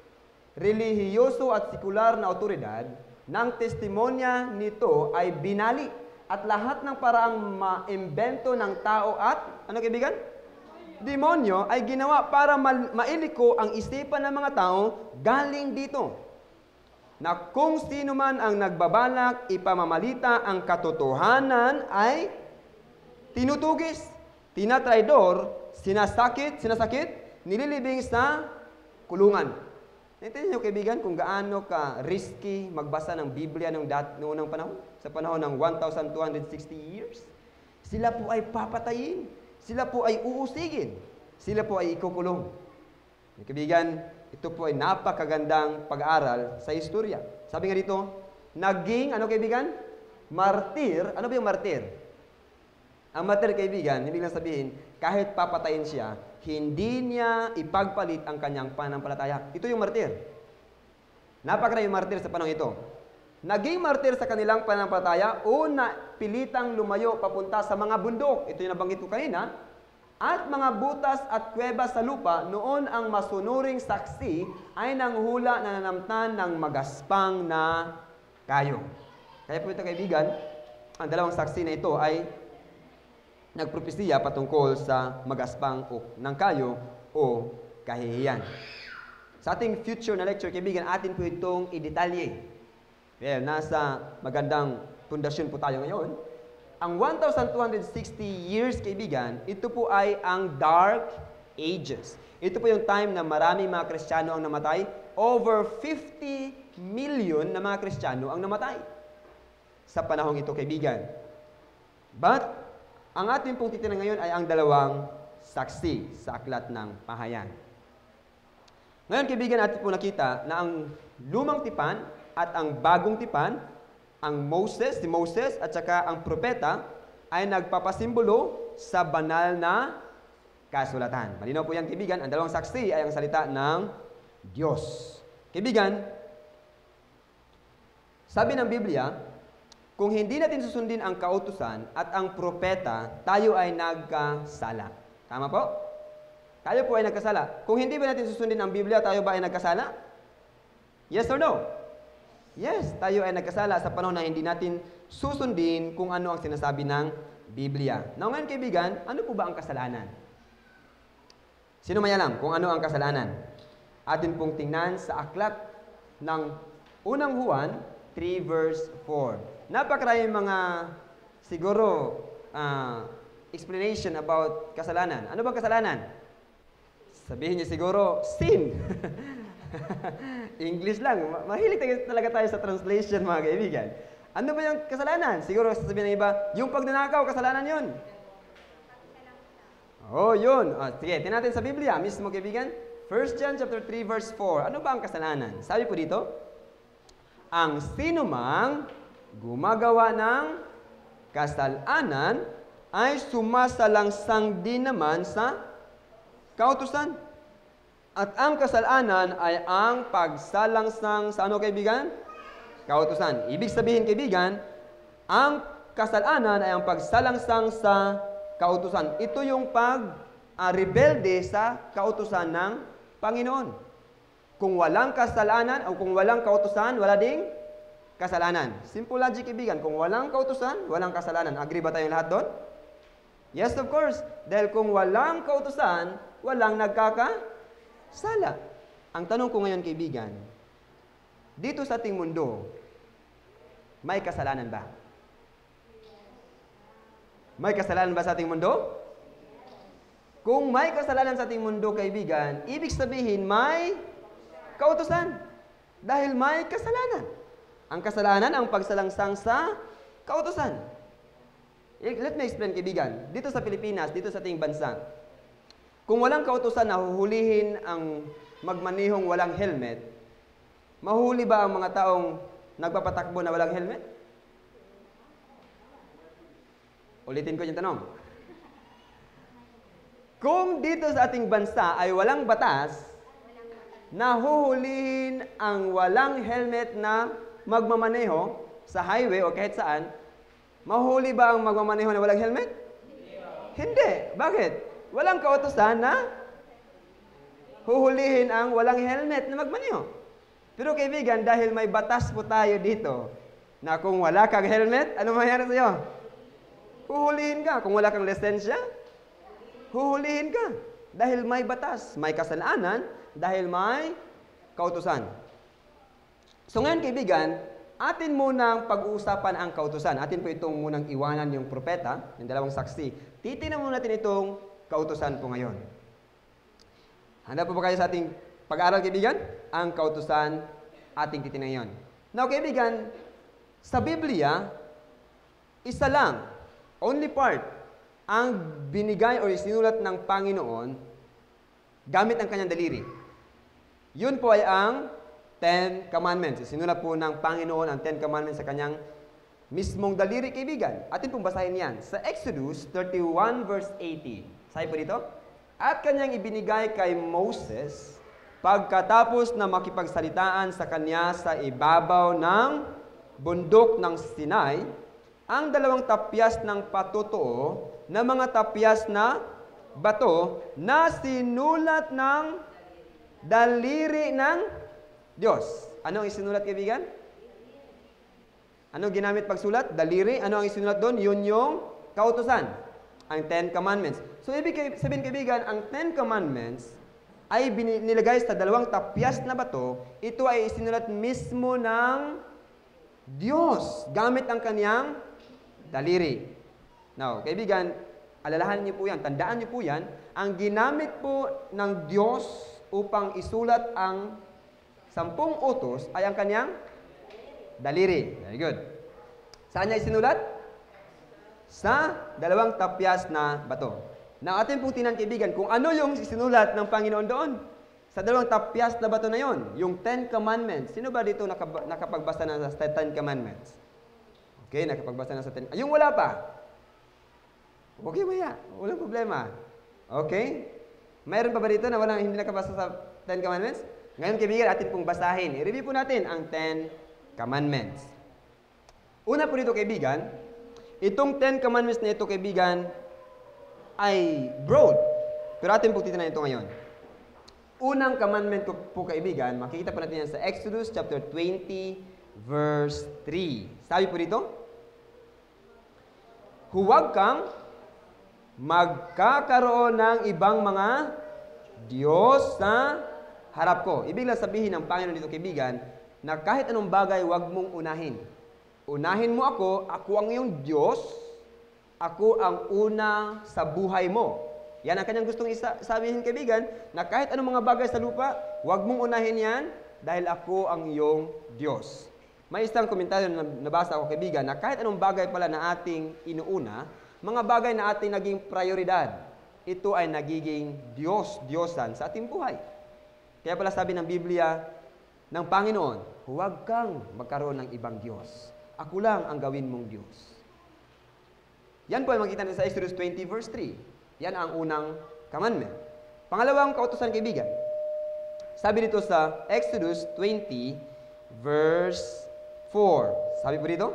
relihiyoso at sekular na otoridad, ng testimonya nito ay binali at lahat ng paraang maimbento ng tao at, ano kaibigan? Demonyo ay ginawa para ma- mailiko ang isipan ng mga tao galing dito. Na kung sino man ang nagbabalak ipamamalita ang katotohanan ay tinutugis, tinatraidor, sinasakit, sinasakit, nililibing sa kulungan. Naintindihan niyo, kaibigan, kung gaano ka risky magbasa ng Biblia noong, dat- noong unang panahon? Sa panahon ng one thousand two hundred sixty years? Sila po ay papatayin. Sila po ay uusigin. Sila po ay ikukulong. Kaibigan, ito po ay napakagandang pag-aaral sa istorya. Sabi nga dito, naging, ano kaibigan? Martir. Ano ba yung martir? Ang martir, kaibigan, hindi lang sabihin, kahit papatayin siya, hindi niya ipagpalit ang kanyang pananampalataya. Ito yung martir. Napakaraming martir sa panahon ito. Naging martir sa kanilang pananampalataya, una, pilitang lumayo papunta sa mga bundok. Ito yung nabanggit ko kanina. At mga butas at kuweba sa lupa, noon ang masunuring saksi ay nanghula na nanamtan ng magaspang na kayo. Kaya po ito, kaibigan, ang dalawang saksi na ito ay nagpropesiya patungkol sa magaspang o ng kayo o kahihiyan. Sa ating future na lecture, kaibigan, atin po itong i-detalye. Well, nasa magandang pundasyon po tayo ngayon. Ang one thousand two hundred sixty years, kaibigan, ito po ay ang Dark Ages. Ito po yung time na maraming mga Kristiyano ang namatay. Over fifty million na mga Kristiyano ang namatay sa panahong ito, kaibigan. But, ang ating pong titinan ngayon ay ang dalawang saksi sa aklat ng Pahayan. Ngayon, kaibigan, atin po nakita na ang lumang tipan at ang bagong tipan, ang Moses, si Moses at saka ang propeta ay nagpapasimbolo sa banal na kasulatan. Malinaw po yan, kaibigan. Ang dalawang saksi ay ang salita ng Diyos. Kaibigan, sabi ng Biblia, kung hindi natin susundin ang kautusan at ang propeta, tayo ay nagkasala. Tama po? Tayo po ay nagkasala. Kung hindi ba natin susundin ang Biblia, tayo ba ay nagkasala? Yes or no? Yes, tayo ay nagkasala sa panahon na hindi natin susundin kung ano ang sinasabi ng Biblia. Now ngayon kaibigan, ano po ba ang kasalanan? Sino may alam kung ano ang kasalanan? Atin pong tingnan sa aklat ng unang Juan three verse four. Napakaraming mga siguro uh, explanation about kasalanan. Ano bang kasalanan? Sabihin niyo siguro, sin. English lang. Mahilig talaga tayo sa translation, mga kaibigan. Ano ba yung kasalanan? Siguro sasabihin ng iba, yung pagnanakaw, kasalanan yun. Oh, yun. Oh, sige, tingnan natin sa Biblia. Mismo, kaibigan. First John chapter three verse four. Ano ba ang kasalanan? Sabi po dito, ang sinumang gumagawa ng kasalanan ay sumasalangsang din naman sa kautusan. At ang kasalanan ay ang pagsalangsang sa ano, kaibigan? Kautusan. Ibig sabihin, kaibigan, ang kasalanan ay ang pagsalangsang sa kautusan. Ito yung pag-rebelde uh, sa kautusan ng Panginoon. Kung walang kasalanan o kung walang kautusan, wala ding kasalanan. Simple logic, kaibigan. Kung walang kautusan, walang kasalanan. Agree ba tayong lahat doon? Yes, of course. Dahil kung walang kautusan, walang nagkakasala. Ang tanong ko ngayon, kaibigan, dito sa ating mundo, may kasalanan ba? May kasalanan ba sa ating mundo? Kung may kasalanan sa ating mundo, kaibigan, ibig sabihin may kautusan. Dahil may kasalanan. Ang kasalanan ang pagsalangsang sa kautusan. Let me explain, kaibigan. Dito sa Pilipinas, dito sa ating bansa, kung walang kautusan na huhulihin ang magmanihong walang helmet, mahuli ba ang mga taong nagpapatakbo na walang helmet? Ulitin ko yung tanong. Kung dito sa ating bansa ay walang batas na huhulihin ang walang helmet na magmamaneho sa highway o kahit saan, mahuli ba ang magmamaneho na walang helmet? Hindi. Bakit? Walang kautusan na huhulihin ang walang helmet na magmaneho. Pero kaibigan, dahil may batas po tayo dito na kung wala kang helmet, ano mangyayari sa'yo? Huhulihin ka. Kung wala kang lisensya, huhulihin ka. Dahil may batas, may kasalanan, dahil may kautusan. So ngayon, kaibigan, atin munang pag-uusapan ang kautusan. Atin po itong munang iwanan yung propeta, yung dalawang saksi. Titingnan muna natin itong kautusan po ngayon. Handa po ba kayo sa ating pag-aaral, kaibigan? Ang kautusan ating titingnan ngayon. Now, kaibigan, sa Biblia, isa lang, only part, ang binigay o isinulat ng Panginoon gamit ang kanyang daliri. Yun po ay ang Ten Commandments. Isinulat po ng Panginoon ang Ten Commandments sa kanyang mismong daliri, kaibigan. Atin pong basahin yan. Sa Exodus thirty-one verse eighty. Sabi po dito, at kanyang ibinigay kay Moses pagkatapos na makipagsalitaan sa kanya sa ibabaw ng bundok ng Sinai, ang dalawang tapyas ng patutuo na mga tapyas na bato na sinulat ng daliri ng Diyos. Ano ang isinulat, kaibigan? Ano ginamit pagsulat? Daliri. Ano ang isinulat doon? Yun yung kautusan. Ang Ten Commandments. So, ibig sabihin, kaibigan, ang Ten Commandments ay nilagay sa dalawang tapyas na bato. Ito ay isinulat mismo ng Diyos gamit ang kaniyang daliri. Now, kaibigan, alalahan niyo po yan, tandaan niyo po yan, ang ginamit po ng Diyos upang isulat ang sampung utos ay ang kaniyang daliri. Very good. Saan niya isinulat? Sa dalawang tapyas na bato. Now, atin pong tinan, kaibigan, kung ano yung isinulat ng Panginoon doon. Sa dalawang tapyas na bato na yon, yung Ten Commandments. Sino ba dito nakab- nakapagbasa na sa Ten Commandments? Okay, nakapagbasa na sa Ten. Yung wala pa. Okay, maya. Walang problema. Okay? Mayroon pa ba dito na walang hindi nakabasa sa Ten Commandments? Ngayon, kaibigan, atin pong basahin. I-review po natin ang Ten Commandments. Una po dito, kaibigan, itong Ten Commandments na ito, kaibigan, ay broad. Pero atin pong titinan ito ngayon. unang commandment ko po kaibigan, makikita po natin yan sa Exodus chapter twenty, verse three. Sabi po dito, huwag kang magkakaroon ng ibang mga Diyos sa harap ko. Ibig lang sabihin ng Panginoon dito kaibigan, na kahit anong bagay, huwag mong unahin. Unahin mo ako, ako ang iyong Diyos, ako ang una sa buhay mo. Yan ang kanyang gustong isa sabihin kaibigan, na kahit anong mga bagay sa lupa, huwag mong unahin yan, dahil ako ang iyong Diyos. May isang komentaryo na nabasa ako kaibigan, na kahit anong bagay pala na ating inuuna, mga bagay na ating naging prioridad, ito ay nagiging Diyos, Diyosan sa ating buhay. Kaya pala sabi ng Biblia ng Panginoon, huwag kang magkaroon ng ibang Diyos. Ako lang ang gawin mong Diyos. Yan po ay makikita natin sa Exodus twenty, verse three. Yan ang unang commandment. Pangalawang kautusan kaibigan. Sabi dito sa Exodus twenty, verse four. Sabi po dito,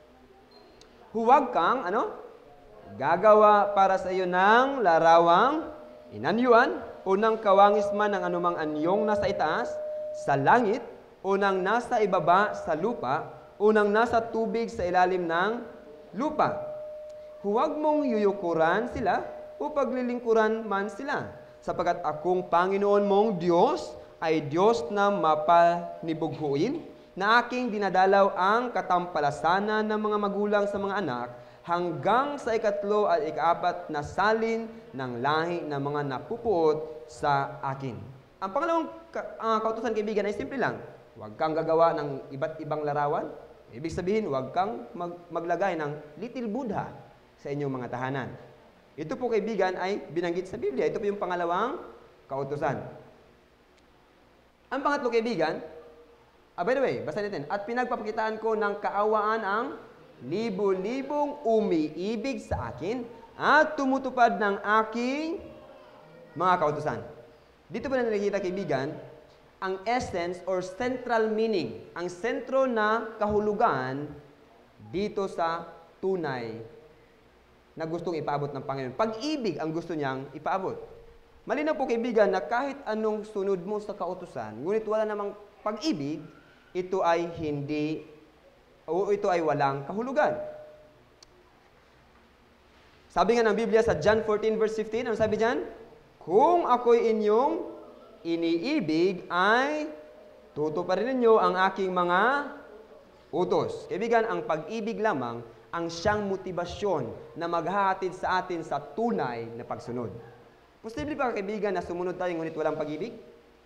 huwag kang, ano? Gagawa para sa iyo ng larawang inanyuan o ng kawangis man ng anumang anyong nasa itaas, sa langit, o ng nasa ibaba sa lupa, o ng nasa tubig sa ilalim ng lupa. Huwag mong yuyukuran sila o paglilingkuran man sila, sapagkat akong Panginoon mong Diyos ay Diyos na mapanibughuin, na aking dinadalaw ang katampalasanan ng mga magulang sa mga anak, hanggang sa ikatlo at ikaapat na salin ng lahi ng mga napupuot sa akin. Ang pangalawang uh, kautusan kaibigan ay simple lang. Huwag kang gagawa ng iba't ibang larawan. Ibig sabihin, huwag kang mag maglagay ng little Buddha sa inyong mga tahanan. Ito po kaibigan ay binanggit sa Biblia. Ito po yung pangalawang kautusan. Ang pangatlo kaibigan, ah, by the way, basta natin, at pinagpapakitaan ko ng kaawaan ang libo-libong umiibig sa akin at tumutupad ng aking mga kautusan. Dito po na nakikita kaibigan, ang essence or central meaning, ang sentro na kahulugan dito sa tunay na gustong ipaabot ng Panginoon. Pag-ibig ang gusto niyang ipaabot. Malinaw po kaibigan na kahit anong sunod mo sa kautusan, ngunit wala namang pag-ibig, ito ay hindi o ito ay walang kahulugan. Sabi nga ng Biblia sa John fourteen verse fifteen, ano sabi diyan? Kung ako'y inyong iniibig, ay tutuparin ninyo ang aking mga utos. Kaibigan, ang pag-ibig lamang ang siyang motibasyon na maghahatid sa atin sa tunay na pagsunod. Posible ba kaibigan na sumunod tayo ngunit walang pag-ibig?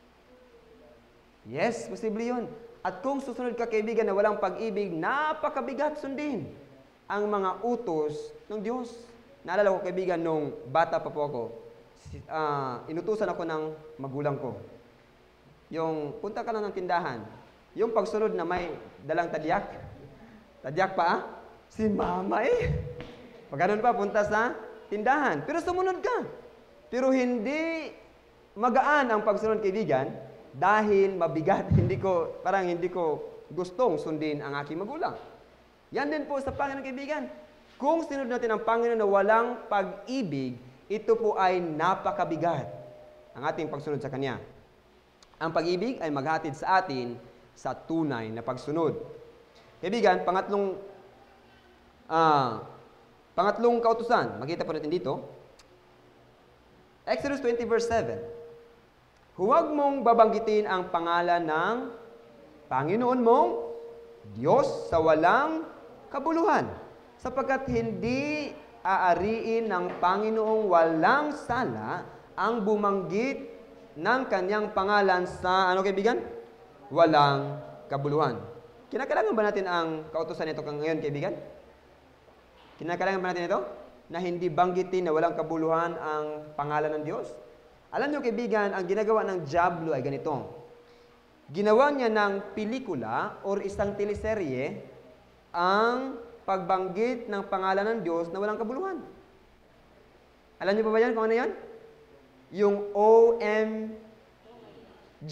Yes, posible yun. At kung susunod ka kaibigan na walang pag-ibig, napakabigat sundin ang mga utos ng Diyos. Naalala ko kaibigan, nung bata pa po ako, uh, inutusan ako ng magulang ko. Yung punta ka lang ng tindahan, yung pagsunod na may dalang tadyak. Tadyak pa ah? Si mama eh. Pag ganun pa, punta sa tindahan. Pero sumunod ka. Pero hindi magaan ang pagsunod kaibigan, dahil mabigat, hindi ko, parang hindi ko gustong sundin ang aking magulang. Yan din po sa Panginoon kaibigan. Kung sinunod natin ang Panginoon na walang pag-ibig, ito po ay napakabigat ang ating pagsunod sa Kanya. Ang pag-ibig ay maghatid sa atin sa tunay na pagsunod. Kaibigan, pangatlong uh, pangatlong kautusan, makita po natin dito, Exodus twenty verse seven. Huwag mong babanggitin ang pangalan ng Panginoon mong Diyos sa walang kabuluhan, sapagkat hindi aariin ng Panginoong walang sala ang bumanggit ng kanyang pangalan sa, ano kaibigan? Walang kabuluhan. Kinakailangan ba natin ang kautusan nito ngayon, kaibigan? Kinakailangan ba natin ito? Na hindi banggitin na walang kabuluhan ang pangalan ng Diyos? Alam niyo kaibigan, ang ginagawa ng Diablo ay ganito. Ginawa niya ng pelikula or isang teleserye ang pagbanggit ng pangalan ng Diyos na walang kabuluhan. Alam niyo pa ba yan kung ano yan? Yung O M G.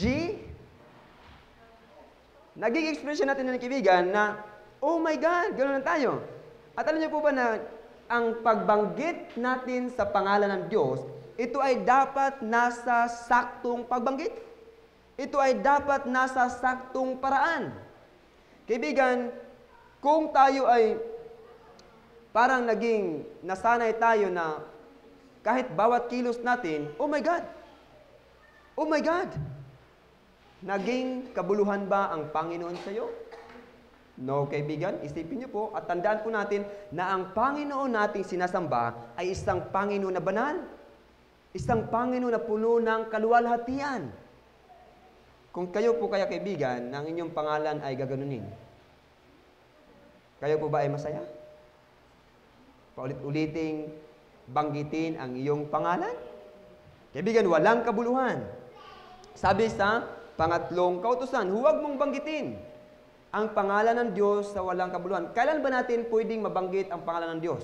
Naging expression natin ng kaibigan na, oh my God, ganoon na tayo. At alam niyo po ba na ang pagbanggit natin sa pangalan ng Diyos ito ay dapat nasa saktong pagbanggit. Ito ay dapat nasa saktong paraan. Kaibigan, kung tayo ay parang naging nasanay tayo na kahit bawat kilos natin, oh my God! Oh my God! Naging kabuluhan ba ang Panginoon sa iyo? No, kaibigan, isipin niyo po at tandaan po natin na ang Panginoon nating sinasamba ay isang Panginoon na banal. Isang Panginoon na puno ng kaluwalhatian. Kung kayo po kaya kaibigan, na ang inyong pangalan ay gaganunin, kayo po ba ay masaya? Paulit-uliting banggitin ang iyong pangalan? Kaibigan, walang kabuluhan. Sabi sa pangatlong kautusan, huwag mong banggitin ang pangalan ng Diyos sa walang kabuluhan. Kailan ba natin pwedeng mabanggit ang pangalan ng Diyos?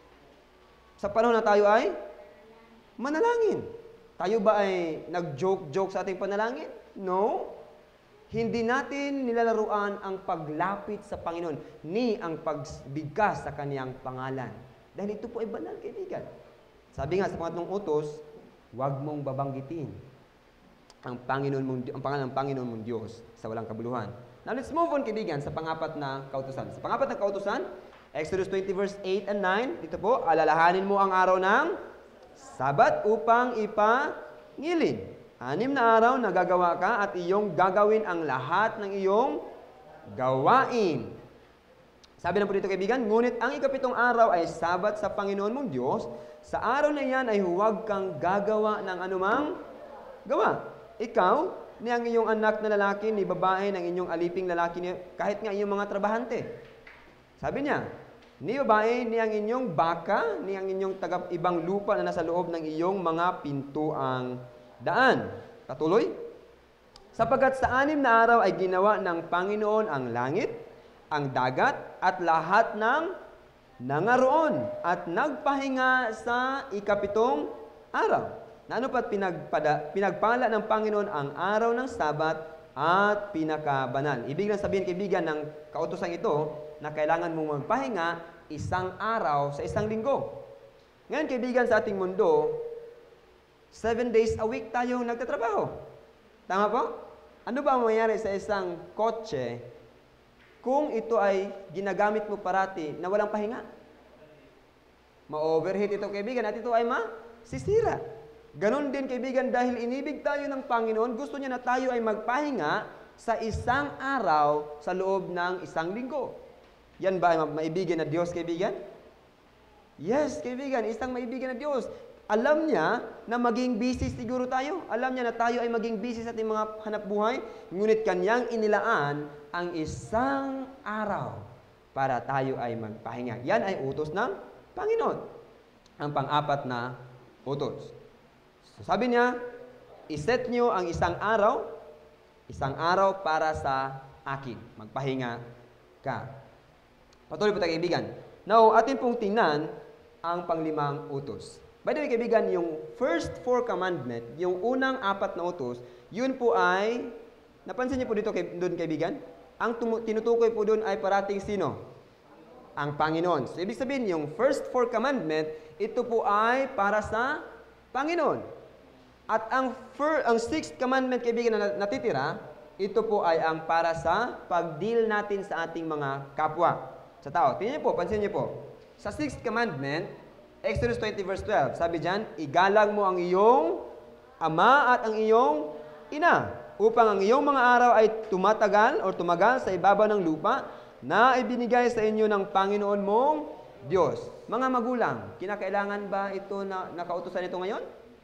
Sa panahon na tayo ay manalangin. Tayo ba ay nag-joke-joke sa ating panalangin? No. Hindi natin nilalaruan ang paglapit sa Panginoon ni ang pagbigkas sa Kaniyang pangalan. Dahil ito po ay banal, kaibigan. Sabi nga sa pangatlong utos, huwag mong babanggitin ang Panginoon mong, ang pangalan ng Panginoon mong Diyos sa walang kabuluhan. Now, let's move on, kaibigan, sa pangapat na kautusan. Sa pangapat na kautusan, Exodus twenty verse eight and nine, dito po, alalahanin mo ang araw ng Sabat upang ipangilin. Anim na araw na gagawa ka at iyong gagawin ang lahat ng iyong gawain. Sabi na po dito, kaibigan, ngunit ang ikapitong araw ay Sabat sa Panginoon mong Diyos. Sa araw na iyan ay huwag kang gagawa ng anumang gawa. Ikaw, ni ang iyong anak na lalaki, ni babae, ng inyong aliping lalaki, ni, kahit nga iyong mga trabahante. Sabi niya, ni babae, ni ang inyong baka, ni ang inyong taga ibang lupa na nasa loob ng iyong mga pintuang daan. Patuloy. Sapagkat sa anim na araw ay ginawa ng Panginoon ang langit, ang dagat, at lahat ng nangaroon, at nagpahinga sa ikapitong araw. Na ano pa't pinagpada, pinagpala ng Panginoon ang araw ng Sabat at pinakabanal. Ibig lang sabihin, kaibigan, ng kautusan ito na kailangan mong magpahinga isang araw sa isang linggo. Ngayon, kaibigan, sa ating mundo, seven days a week tayo nagtatrabaho. Tama po? Ano ba ang mangyayari sa isang kotse kung ito ay ginagamit mo parati na walang pahinga? Ma-overheat ito, kaibigan, at ito ay masisira. Ganon din, kaibigan, dahil inibig tayo ng Panginoon, gusto niya na tayo ay magpahinga sa isang araw sa loob ng isang linggo. Yan ba ay maibigan na Diyos, kaibigan? Yes, kaibigan, isang maibigan na Diyos. Alam niya na maging busy siguro tayo. Alam niya na tayo ay maging busy sa ating mga hanap buhay. Ngunit Kanyang inilaan ang isang araw para tayo ay magpahinga. Yan ay utos ng Panginoon. Ang pang-apat na utos. So, sabi niya, iset niyo ang isang araw, isang araw para sa akin. Magpahinga ka. Patuloy po tayo, kaibigan. Now, atin pong tingnan ang panglimang utos. By the way, kaibigan, yung first four commandment, yung unang apat na utos, yun po ay, napansin niyo po dito kay, doon, kaibigan? Ang tumu- tinutukoy po doon ay parating sino? Ang Panginoon. So, ibig sabihin, yung first four commandment, ito po ay para sa Panginoon. At ang, fir- ang sixth commandment, kaibigan, na natitira, ito po ay ang para sa pag-deal natin sa ating mga kapwa, sa tao. Tingnan niyo po, pansin niyo po. Sa sixth commandment, Exodus twenty verse twelve, sabi diyan, igalang mo ang iyong ama at ang iyong ina, upang ang iyong mga araw ay tumatagal o tumagal sa ibabaw ng lupa na ibinigay sa inyo ng Panginoon mong Diyos. Mga magulang, kinakailangan ba ito na nakautusan ito ngayon?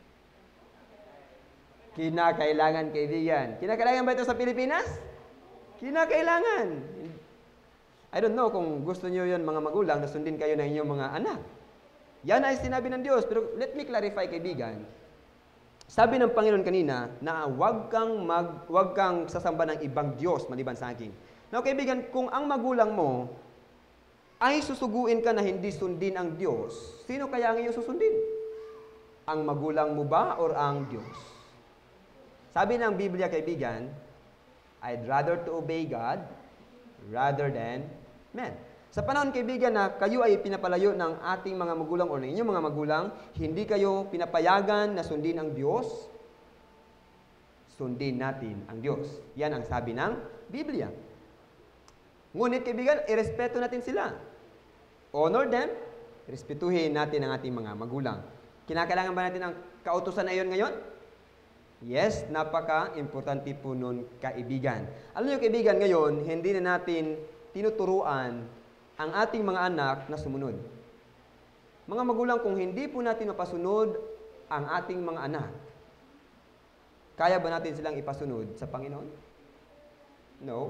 Kinakailangan, kaibigan. Kinakailangan ba ito sa Pilipinas? Kinakailangan. I don't know kung gusto niyo yon, mga magulang, na sundin kayo ng inyong mga anak. Yan ay sinabi ng Diyos. Pero let me clarify, kaibigan. Sabi ng Panginoon kanina na huwag kang, mag, huwag kang sasamba ng ibang Diyos maliban sa akin. Now, kaibigan, kung ang magulang mo ay susuguin ka na hindi sundin ang Diyos, sino kaya ang iyong susundin? Ang magulang mo ba or ang Diyos? Sabi ng Biblia, kaibigan, I'd rather to obey God rather than men. Sa panahon, kaibigan, na kayo ay pinapalayo ng ating mga magulang o ng inyong mga magulang, hindi kayo pinapayagan na sundin ang Diyos, sundin natin ang Diyos. Yan ang sabi ng Biblia. Ngunit, kaibigan, irespeto natin sila. Honor them, respetuhin natin ang ating mga magulang. Kinakailangan ba natin ang kautusan na iyon ngayon? Yes, napaka-importante po nun, kaibigan. Alam niyo, kaibigan, ngayon, hindi na natin tinuturuan ang ating mga anak na sumunod. Mga magulang, kung hindi po natin mapasunod ang ating mga anak, kaya ba natin silang ipasunod sa Panginoon? No.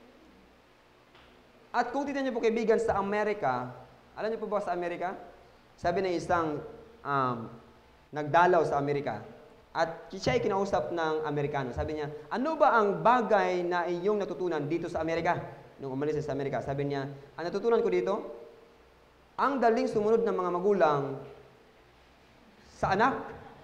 At kung titignan niyo po, kaibigan, sa Amerika, alam niyo po ba sa Amerika? Sabi ng isang um, nagdalaw sa Amerika, at siya ay kinausap ng Amerikano. Sabi niya, ano ba ang bagay na iyong natutunan dito sa Amerika? Nung umalis sa Amerika, sabi niya, ang natutunan ko dito, ang daling sumunod ng mga magulang sa anak.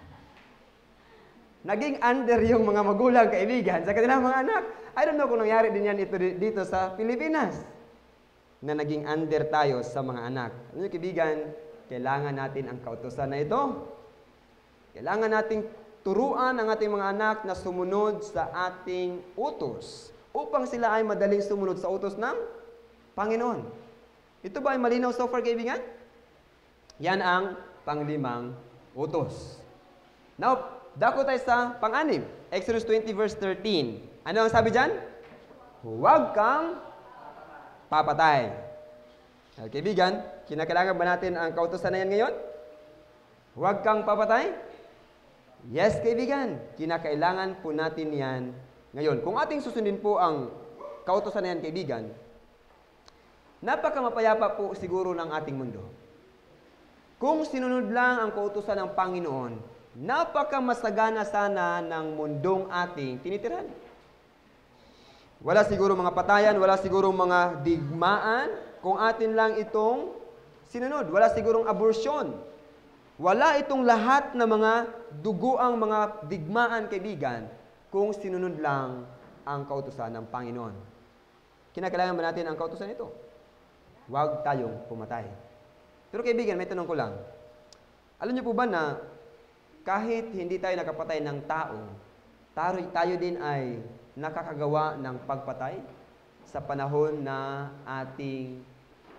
Naging under yung mga magulang, kaibigan, sa kanilang mga anak. I don't know kung nangyari din yan ito dito sa Pilipinas, na naging under tayo sa mga anak. Ano yung kaibigan, kailangan natin ang kautusan na ito. Kailangan nating turuan ang ating mga anak na sumunod sa ating utos upang sila ay madaling sumunod sa utos ng Panginoon. Ito ba ay malinaw so far, kaibigan? Yan ang panglimang utos. Now, dako tayo sa pang-anim. Exodus twenty verse thirteen. Ano ang sabi dyan? Huwag kang papatay. Okay, kaibigan, kinakailangan ba natin ang kautosan na yan ngayon? Huwag kang papatay? Yes, kaibigan, kinakailangan po natin yan ngayon. Kung ating susundin po ang kautosan na yan, kaibigan, napakamapayapa po siguro ng ating mundo. Kung sinunod lang ang kautosan ng Panginoon, napakamasagana sana ng mundong ating tinitirahan. Wala siguro mga patayan, wala siguro mga digmaan, kung atin lang itong sinunod. Wala sigurong abortion. Wala itong lahat na mga duguang mga digmaan, kaibigan, kung sinunod lang ang kautusan ng Panginoon. Kinakailangan ba natin ang kautusan ito? Huwag tayong pumatay. Pero kaibigan, may tanong ko lang. Alam niyo po ba na kahit hindi tayo nakapatay ng tao, tayo, tayo din ay nakakagawa ng pagpatay sa panahon na ating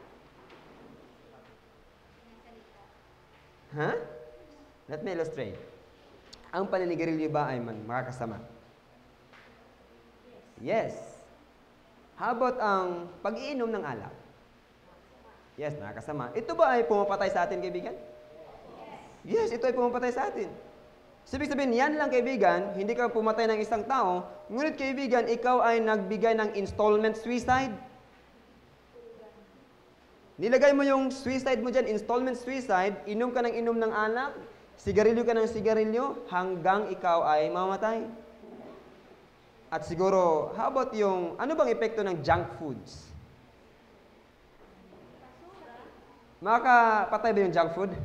Ha? Huh? Let me illustrate. Ang paninigarilyo ba ay man makakasama? Yes. How about ang pag-iinom ng alak? Yes, nakakasama. Ito ba ay pumapatay sa atin, kaibigan? Yes, ito ay pumapatay sa atin. So, ibig sabihin, yan lang, kaibigan, hindi ka pumatay ng isang tao, ngunit, kaibigan, ikaw ay nagbigay ng installment suicide. Nilagay mo yung suicide mo dyan, installment suicide, inom ka ng inom ng alak, sigarilyo ka ng sigarilyo, hanggang ikaw ay mamamatay. At siguro, how about yung, ano bang epekto ng junk foods? Makakapatay ba yung junk food?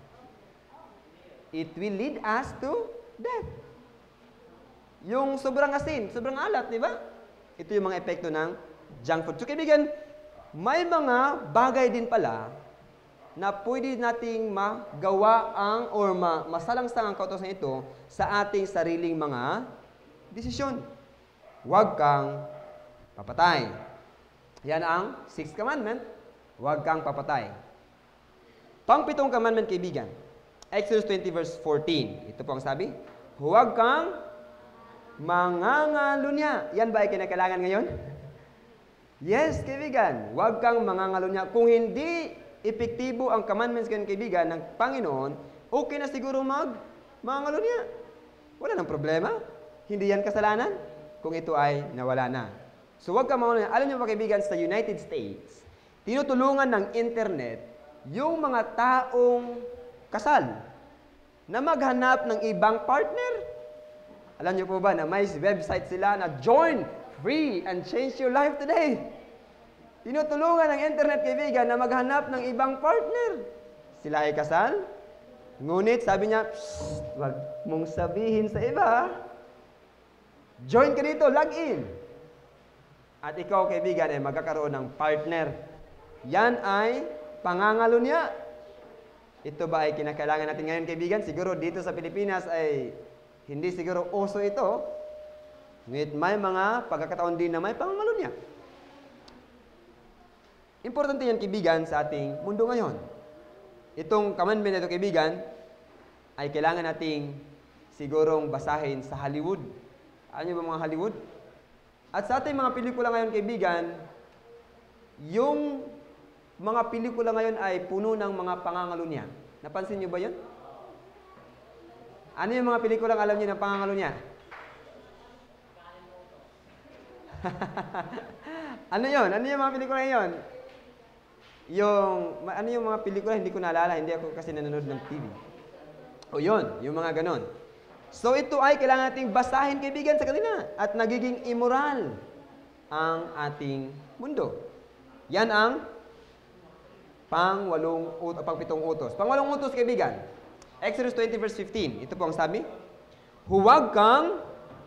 It will lead us to death. Yung sobrang asin, sobrang alat, di ba? Ito yung mga epekto ng junk food. So, kaibigan, may mga bagay din pala na pwede nating magawa ang or ma, masalangsang ang kautosan ito sa ating sariling mga desisyon. Huwag kang papatay. Yan ang sixth commandment. Huwag kang papatay. Pang-pitong commandment, kaibigan. Exodus twenty verse fourteen. Ito po ang sabi. Huwag kang mangangalunya. Yan ba ay kinakailangan ngayon? Yes, kaibigan. Huwag kang mangangalunya. Kung hindi epektibo ang commandments ng kaibigan ng Panginoon, okay na siguro mag mangangalunya. Wala nang problema. Hindi yan kasalanan kung ito ay nawala na. So huwag kang mangangalunya. Alam niyo mga kaibigan, sa United States, tinutulungan ng internet yung mga taong kasal na maghanap ng ibang partner. Alam niyo po ba na may website sila na join free and change your life today. Tinutulungan ng internet, kaibigan, na maghanap ng ibang partner. Sila ay kasal. Ngunit, sabi niya, wag mong sabihin sa iba. Join ka dito, log in. At ikaw, kaibigan, ay magkakaroon ng partner. Yan ay pangangalunya. Ito ba ay kinakailangan natin ngayon, kaibigan? Siguro dito sa Pilipinas ay hindi siguro uso ito. Ngunit may mga pagkakataon din na may pangangalunya. Importante yan, kaibigan, sa ating mundo ngayon. Itong commandment na ito, kaibigan, ay kailangan nating sigurong basahin sa Hollywood. Ano niyo ba mga Hollywood? At sa ating mga pelikula ngayon, kaibigan, yung mga pelikula ngayon ay puno ng mga pangangalunya. Napansin niyo ba yun? Ano yung mga pelikulang alam niyo na pangangalunya? Ano yun? Ano yung mga pelikula yun? Yung, ano yung mga pelikula, hindi ko naalala, hindi ako kasi nanonood ng T V. O yun, yung mga ganon. So ito ay kailangan nating basahin, kaibigan, sa kanila. At nagiging immoral ang ating mundo. Yan ang pang-walong, pang-pitong utos. Pang-walong utos, kaibigan. Exodus twenty verse fifteen. Ito po ang sabi. Huwag kang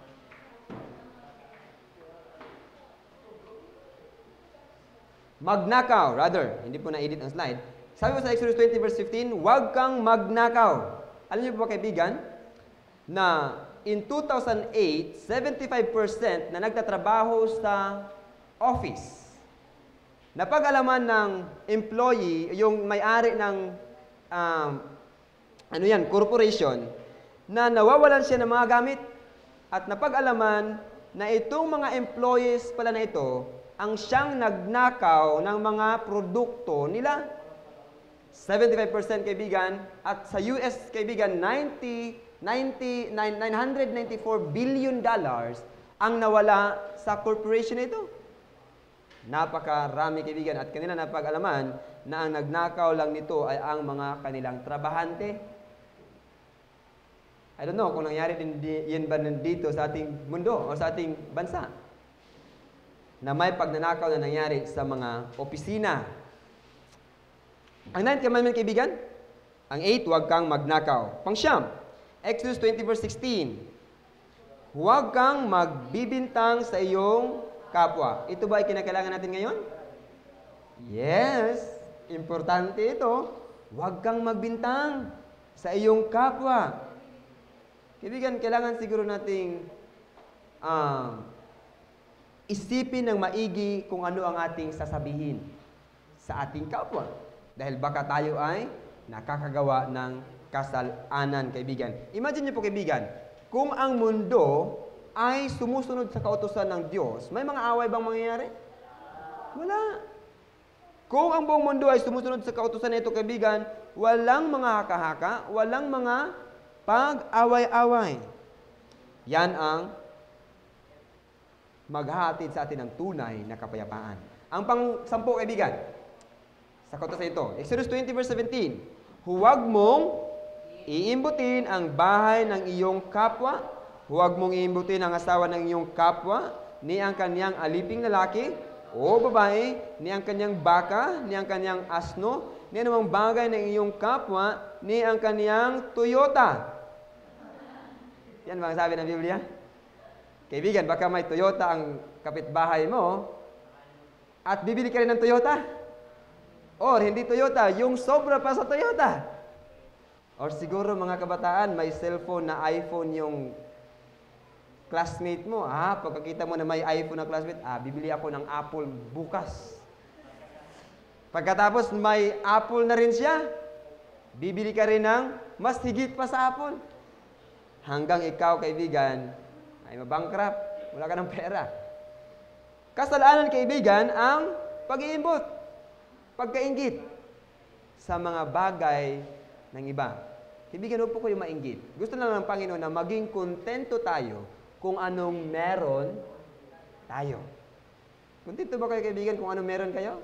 magnakaw. Rather, hindi po na-edit ang slide. Sabi po sa Exodus twenty verse fifteen, huwag kang magnakaw. Alam niyo po ba, kaibigan, na in two thousand eight, seventy-five percent na nagtatrabaho sa office, napag-alaman ng employee, yung may-ari ng um, ano yan, corporation, na nawawalan siya ng mga gamit at napag-alaman na itong mga employees pala na ito ang siyang nagnakaw ng mga produkto nila. seventy-five percent, kaibigan, at sa U S, kaibigan, ninety, ninety, nine hundred ninety-four billion dollars ang nawala sa corporation ito. Napakarami, kaibigan, at kanila napag-alaman na ang nagnakaw lang nito ay ang mga kanilang trabahante. I don't know kung nangyari din yan ba nandito sa ating mundo o sa ating bansa na may pagnanakaw na nangyari sa mga opisina. Ang ninth commandment, kaibigan, ang eight, huwag kang magnakaw. Pangsyam, Exodus twenty verse sixteen, huwag kang magbibintang sa iyong kapwa. Ito ba ay kinakailangan natin ngayon? Yes, importante ito. Huwag kang magbintang sa iyong kapwa. Kaibigan, kailangan siguro nating um, isipin ng maigi kung ano ang ating sasabihin sa ating kapwa. Dahil baka tayo ay nakakagawa ng kasalanan, kaibigan. Imagine niyo po, kaibigan, kung ang mundo ay sumusunod sa kautusan ng Diyos, may mga away bang mangyayari? Wala. Kung ang buong mundo ay sumusunod sa kautusan na ito, kaibigan, walang mga haka-haka, walang mga pag-away-away. Yan ang maghahatid sa atin ng tunay na kapayapaan. Ang pang-sampu, kaibigan, sa kautusan ito, Exodus twenty verse seventeen, huwag mong iimbutin ang bahay ng iyong kapwa. Huwag mong iimbutin ang asawa ng iyong kapwa, ni ang kanyang aliping lalaki o babae, ni ang kanyang baka, ni ang kanyang asno, ni anumang bagay ng iyong kapwa, ni ang kanyang Toyota. Yan ba ang sabi ng Biblia? Kaibigan, baka may Toyota ang kapitbahay mo at bibili ka rin ng Toyota. Or hindi Toyota, yung sobra pa sa Toyota. Or siguro mga kabataan, may cellphone na iPhone yung classmate mo. Ah, pagkakita mo na may iPhone na classmate, ah, bibili ako ng Apple bukas. Pagkatapos may Apple na rin siya, bibili ka rin ng mas higit pa sa Apple. Hanggang ikaw, kaibigan, ay mabankrupt, wala ka ng pera. Kasalanan, kaibigan, ang pag-iimbot, pagkainggit sa mga bagay ng iba. Kaibigan, huwag po kayo mainggit. Gusto lang ng Panginoon na maging kontento tayo kung anong meron tayo. Kontento ba kayo, kaibigan, kung anong meron kayo?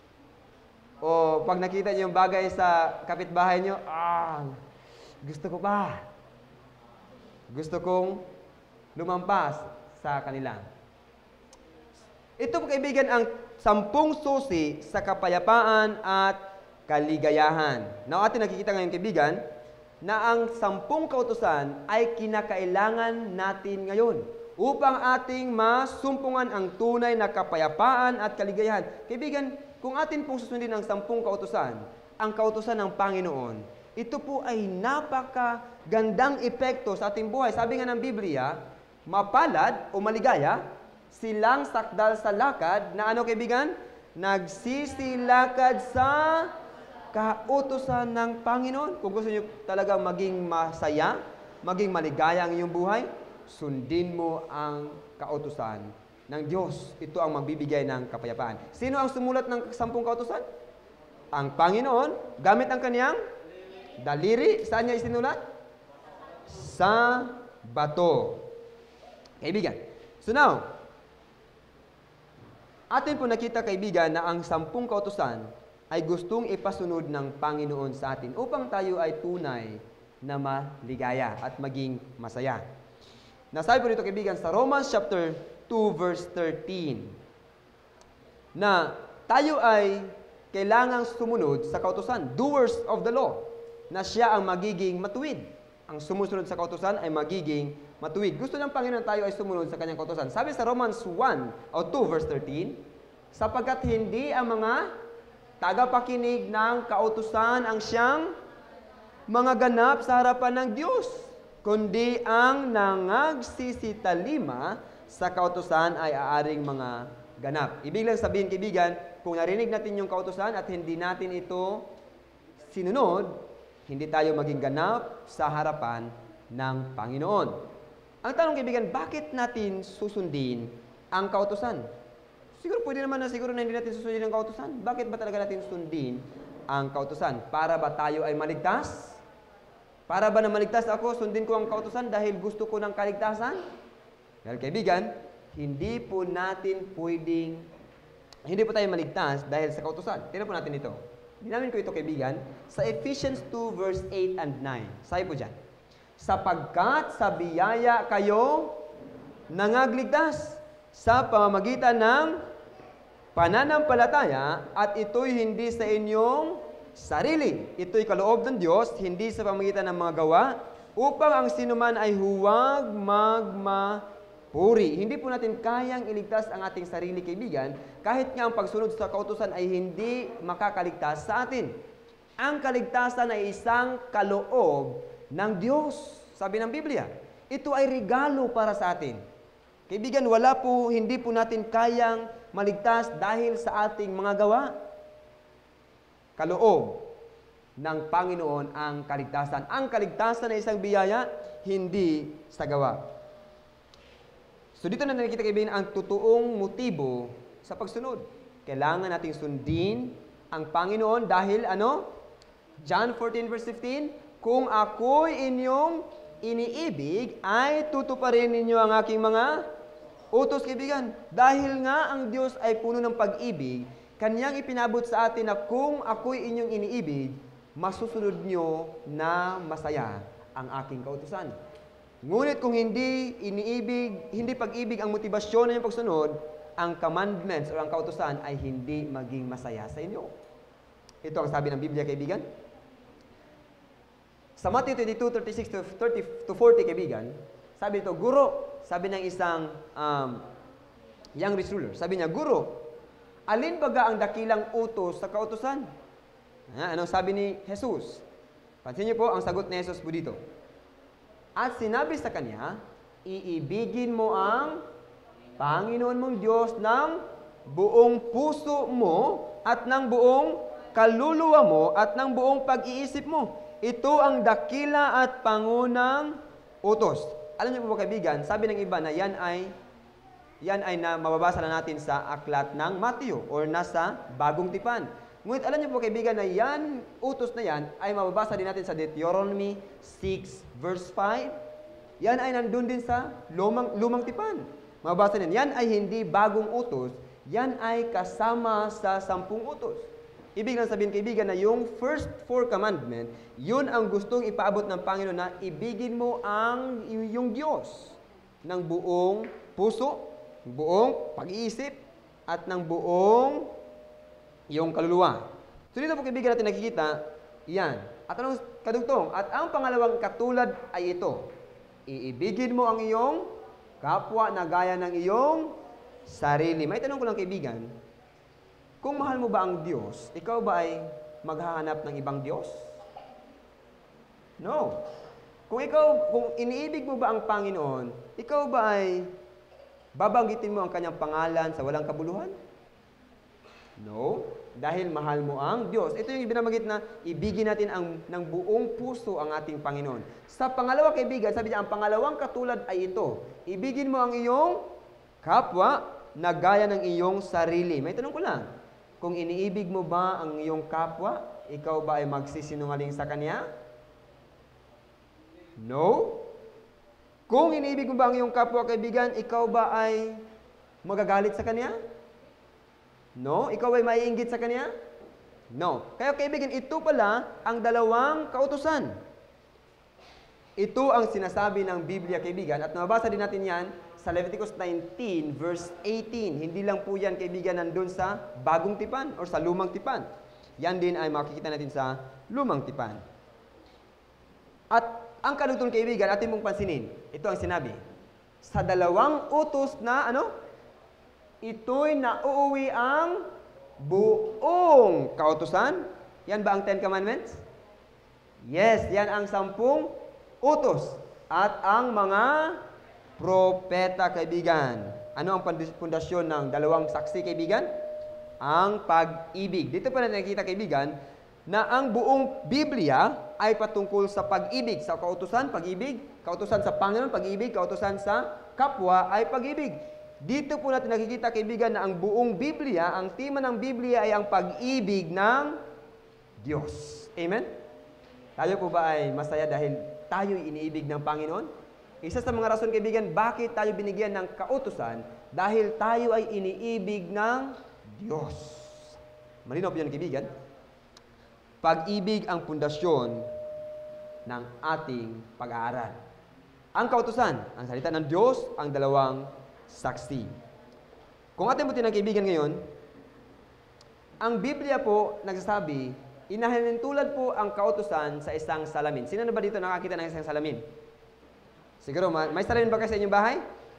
O pag nakita niyo yung bagay sa kapitbahay niyo, ah, gusto ko pa. Gusto kong lumampas sa kanila. Ito po, kaibigan, ang sampung susi sa kapayapaan at kaligayahan. Now, atin nakikita ngayon, kaibigan, na ang sampung kautusan ay kinakailangan natin ngayon upang ating masumpungan ang tunay na kapayapaan at kaligayahan. Kaibigan, kung atin pong susundin ang sampung kautusan, ang kautusan ng Panginoon, ito po ay napakagandang epekto sa ating buhay. Sabi nga ng Biblia, mapalad o maligaya, silang sakdal sa lakad na ano kaibigan? Nagsisilakad sa kautusan ng Panginoon. Kung gusto niyo talaga maging masaya, maging maligaya ang iyong buhay, sundin mo ang kautusan ng Diyos. Ito ang magbibigay ng kapayapaan. Sino ang sumulat ng sampung kautusan? Ang Panginoon, gamit ang kaniyang daliri. Saan niya isinulat? Sa bato. Kaibigan. So now, atin po nakita kaibigan na ang sampung kautusan ay gustong ipasunod ng Panginoon sa atin upang tayo ay tunay na maligaya at maging masaya. Nasabi po dito kaibigan sa Romans chapter two verse thirteen na tayo ay kailangang sumunod sa kautusan, doers of the law, na siya ang magiging matuwid. Ang sumusunod sa kautusan ay magiging matuwid. Gusto ng Panginoon tayo ay sumunod sa kanyang kautusan. Sabi sa Romans one o two verse thirteen, sapagkat hindi ang mga tagapakinig ng kautusan ang siyang mga ganap sa harapan ng Diyos, kundi ang nangagsisitalima sa kautusan ay aaring mga ganap. Ibig lang sabihin, kaibigan, kung narinig natin yung kautusan at hindi natin ito sinunod, hindi tayo maging ganap sa harapan ng Panginoon. Ang tanong, kaibigan, bakit natin susundin ang kautusan? Siguro pwede naman na siguro na hindi natin susundin ang kautusan. Bakit ba talaga natin sundin ang kautusan? Para ba tayo ay maligtas? Para ba na maligtas ako, sundin ko ang kautusan dahil gusto ko ng kaligtasan? Dahil kaibigan, hindi po natin pwedeng, hindi po tayo maligtas dahil sa kautusan. Tingnan po natin ito. Dinamin ko ito kaibigan sa Ephesians two verse eight and nine. Sabi po dyan, sapagkat sa biyaya kayo nangagligtas sa pamamagitan ng pananampalataya at ito'y hindi sa inyong sarili. Ito'y kaloob ng Diyos, hindi sa pamamagitan ng mga gawa, upang ang sinuman ay huwag magmapuri. Hindi po natin kayang iligtas ang ating sarili, kaibigan, kahit nga ang pagsunod sa kautusan ay hindi makakaligtas sa atin. Ang kaligtasan ay isang kaloob ng Diyos, sabi ng Biblia. Ito ay regalo para sa atin. Kaibigan, wala po, hindi po natin kayang maligtas dahil sa ating mga gawa. Kaloob ng Panginoon ang kaligtasan. Ang kaligtasan ay isang biyaya, hindi sa gawa. So dito na nakikita kaibigan ang totoong motibo sa pagsunod. Kailangan nating sundin ang Panginoon dahil ano? John fourteen verse fifteen, kung ako'y inyong iniibig, ay tutuparin ninyo ang aking mga utos, kaibigan. Dahil nga ang Diyos ay puno ng pag-ibig, Kanyang ipinabot sa atin na kung ako'y inyong iniibig, masusunod nyo na masaya ang aking kautusan. Ngunit kung hindi iniibig, hindi pag-ibig ang motibasyon ng iyong pagsunod, ang commandments o ang kautusan ay hindi maging masaya sa inyo. Ito ang sabi ng Biblia, kaibigan. Sa Matthew twenty-two, thirty-six to forty, kaibigan, sabi ito, Guro, sabi ng isang um, young rich ruler, sabi niya, Guro, alin baga ang dakilang utos sa kautusan? Ha, anong sabi ni Jesus? Pansin niyo po ang sagot ni Jesus po dito. At sinabi sa kanya, iibigin mo ang Panginoon mong Diyos ng buong puso mo at ng buong kaluluwa mo at ng buong pag-iisip mo. Ito ang dakila at pangunang utos. Alam niyo po ba, kaibigan, sabi ng iba na yan ay yan ay na mababasa na natin sa aklat ng Matthew or nasa Bagong Tipan. Ngunit alam niyo po, kaibigan, na yan, utos na yan, ay mababasa din natin sa Deuteronomy six verse five. Yan ay nandun din sa Lumang, Lumang Tipan. Mababasa din. Yan ay hindi bagong utos, yan ay kasama sa sampung utos. Ibig lang sabihin, kaibigan, na yung first four commandment, yun ang gustong ipaabot ng Panginoon na ibigin mo ang yung Diyos ng buong puso, buong pag-iisip, at ng buong iyong kaluluwa. So dito po, kaibigan, natin nakikita, yan. At anong kadugtong? At ang pangalawang katulad ay ito, iibigin mo ang iyong kapwa na gaya ng iyong sarili. May tanong ko lang, kaibigan, Kung mahal mo ba ang Diyos, ikaw ba ay maghahanap ng ibang Diyos? No. Kung ikaw, kung iniibig mo ba ang Panginoon, ikaw ba ay babanggitin mo ang kanyang pangalan sa walang kabuluhan? No. Dahil mahal mo ang Diyos. Ito yung ibinamagit na ibigin natin ang, ng buong puso ang ating Panginoon. Sa pangalawa, kaibigan, sabi niya, ang pangalawang katulad ay ito. Ibigin mo ang iyong kapwa na gaya ng iyong sarili. May tanong ko lang, kung iniibig mo ba ang iyong kapwa, ikaw ba ay magsisinungaling sa kanya? No. Kung iniibig mo ba ang iyong kapwa, kaibigan, ikaw ba ay magagalit sa kanya? No. Ikaw ay maiinggit sa kanya? No. Kaya kaibigan, ito pala ang dalawang kautusan. Ito ang sinasabi ng Biblia, kaibigan, at nababasa din natin yan sa Leviticus nineteen, verse eighteen. Hindi lang po yan, kaibigan, nandun sa bagong tipan o sa lumang tipan. Yan din ay makikita natin sa lumang tipan. At ang kanutong, kaibigan, atin mong pansinin, ito ang sinabi. Sa dalawang utos na, ano? Ito'y nauuwi ang buong kautusan. Yan ba ang Ten Commandments? Yes, yan ang sampung utos. At ang mga propeta, kaibigan. Ano ang pundasyon ng dalawang saksi, kaibigan? Ang pag-ibig. Dito pa na nakikita, kaibigan, na ang buong Biblia ay patungkol sa pag-ibig. Sa kautusan, pag-ibig. Kautusan sa Panginoon, pag-ibig. Kautusan sa kapwa ay pag-ibig. Dito po natin nakikita, kaibigan, na ang buong Biblia, ang tema ng Biblia ay ang pag-ibig ng Diyos. Amen? Tayo po ba ay masaya dahil tayo'y iniibig ng Panginoon? Isa sa mga rason, kaibigan, bakit tayo binigyan ng kautusan? Dahil tayo ay iniibig ng Diyos. Malinaw po yan, kaibigan? Pag-ibig ang pundasyon ng ating pag-aaral. Ang kautusan, ang salita ng Diyos, ang dalawang saksi. Kung ating buti ng kaibigan ngayon, ang Biblia po nagsasabi, inahalintulad po ang kautusan sa isang salamin. Sino na ba dito nakakita ng isang salamin? Siguro, may salamin ba kayo sa inyong bahay?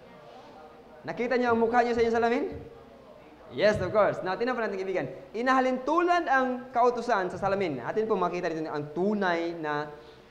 Nakita niyo ang mukha niyo sa inyong salamin? Yes, of course. Now, tinan po natin, kaibigan. Inahalintulad ang kautusan sa salamin. Atin po makita dito ang tunay na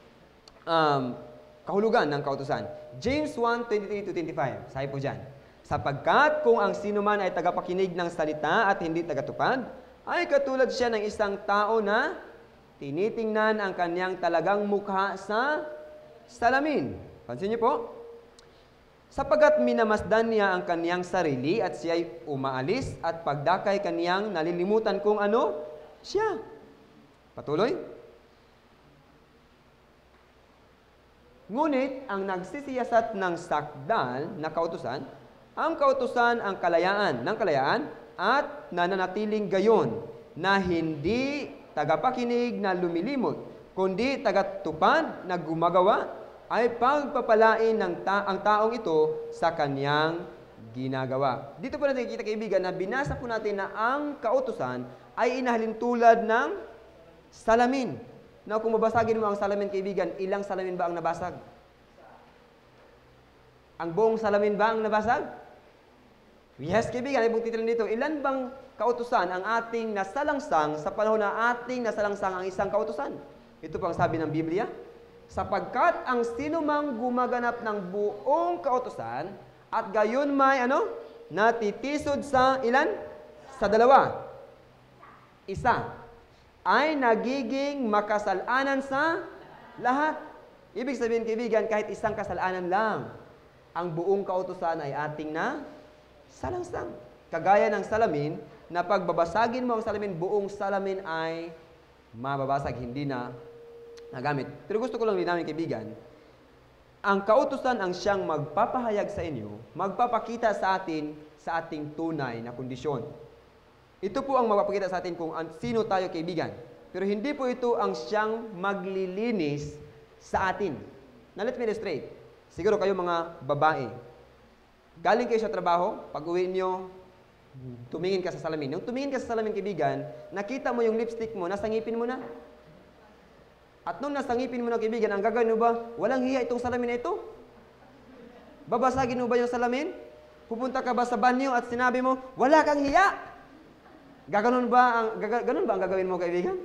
um, kahulugan ng kautusan. James one, twenty-three to twenty-five. Sabi po dyan, sapagkat kung ang sino man ay tagapakinig ng salita at hindi tagatupad, ay katulad siya ng isang tao na tinitingnan ang kanyang talagang mukha sa salamin. Pansin niyo po? Sapagkat minamasdan niya ang kaniyang sarili at siya'y umaalis at pagdakay kaniyang nalilimutan kung ano siya. Patuloy. Ngunit ang nagsisiyasat ng sakdal na kautusan, ang kautusan ang kalayaan ng kalayaan at nananatiling gayon na hindi tagapakinig na lumilimot, kundi tagatupad na gumagawa, ay pagpapalain ng ta- ang taong ito sa kanyang ginagawa. Dito po natin nakikita, kaibigan, na binasa po natin na ang kautusan ay inahalintulad ng salamin. Now, kung mabasagin mo ang salamin, kaibigan, ilang salamin ba ang nabasag? Ang buong salamin ba ang nabasag? Yes, kaibigan, ibang titulo dito, ilan bang kautusan ang ating nasalangsang sa panahon na ating nasalangsang ang isang kautusan? Ito po ang sabi ng Biblia. Sapagkat ang sinumang gumaganap ng buong kautusan at gayon may ano, natitisod sa ilan? Sa dalawa. Isa. Ay nagiging makasalanan sa lahat. Ibig sabihin, kaibigan, kahit isang kasalanan lang, ang buong kautusan ay ating na salangsang. Kagaya ng salamin, na pagbabasagin mo ang salamin, buong salamin ay mababasag, hindi na nagamit. Pero gusto ko lang linawin, kaibigan, ang kautusan ang siyang magpapahayag sa inyo, magpapakita sa atin sa ating tunay na kondisyon. Ito po ang magpapakita sa atin kung sino tayo, kaibigan. Pero hindi po ito ang siyang maglilinis sa atin. Now, let me illustrate. Siguro kayo mga babae, galing kayo sa trabaho, pag uwi nyo, tumingin ka sa salamin. Nung tumingin ka sa salamin, kaibigan, nakita mo yung lipstick mo, nasa ngipin mo na. At nung nasa ngipin mo na, kaibigan, ang gagawin mo ba? Walang hiya itong salamin na ito. Babasagin mo ba yung salamin? Pupunta ka ba sa banyo at sinabi mo, wala kang hiya? Gaganon ba ang, gaga, ganun ba ang gagawin mo, kaibigan?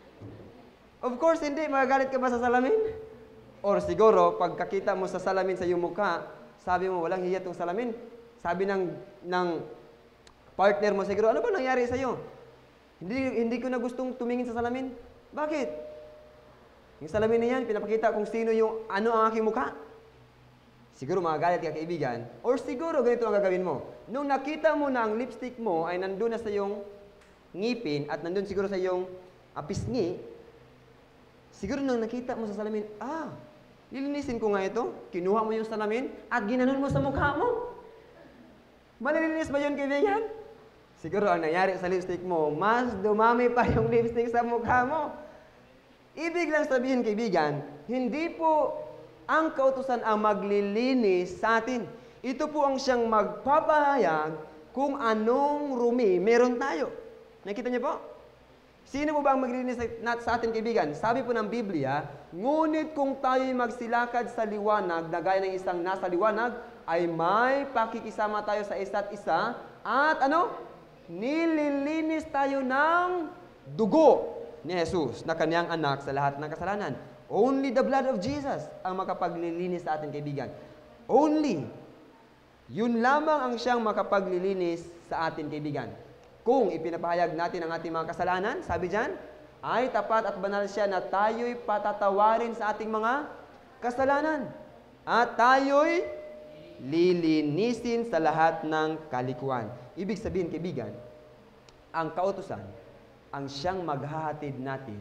Of course, hindi. Magagalit ka ba sa salamin? Or siguro, pagkakita mo sa salamin sa iyong mukha, sabi mo, walang hiya tong salamin. Sabi ng, ng partner mo siguro, ano ba nangyari sa iyo? Hindi, hindi ko na gustong tumingin sa salamin. Bakit? Yung salamin na yan, pinapakita kung sino yung, ano ang aking mukha. Siguro magagalit ka, kaibigan. Or siguro, ganito ang gagawin mo. Nung nakita mo na ang lipstick mo ay nandun na sa iyong ngipin at nandun siguro sa iyong uh, pisngi, siguro nung nakita mo sa salamin, ah, lilinisin ko nga ito, kinuha mo yung salamin at ginanon mo sa mukha mo. Malilinis ba yun, kaibigan? Siguro ang nangyari sa lipstick mo, mas dumami pa yung lipstick sa mukha mo. Ibig lang sabihin, kaibigan, hindi po ang kautusan ang maglilinis sa atin. Ito po ang siyang magpapahayag kung anong rumi meron tayo. Nakita niyo po? Sino po ba ang maglilinis sa atin, kaibigan? Sabi po ng Biblia, ngunit kung tayo'y magsilakad sa liwanag, na gaya ng isang nasa liwanag, ay may pakikisama tayo sa isa't isa, at ano? Nililinis tayo ng dugo ni Jesus na kanyang anak sa lahat ng kasalanan. Only the blood of Jesus ang makapaglilinis sa atin, kaibigan. Only. Yun lamang ang siyang makapaglilinis sa atin, kaibigan. Kung ipinapahayag natin ang ating mga kasalanan, sabi diyan, ay tapat at banal siya na tayo'y patatawarin sa ating mga kasalanan. At tayo'y lilinisin sa lahat ng kalikuan. Ibig sabihin, kaibigan, ang kautusan, ang siyang maghahatid natin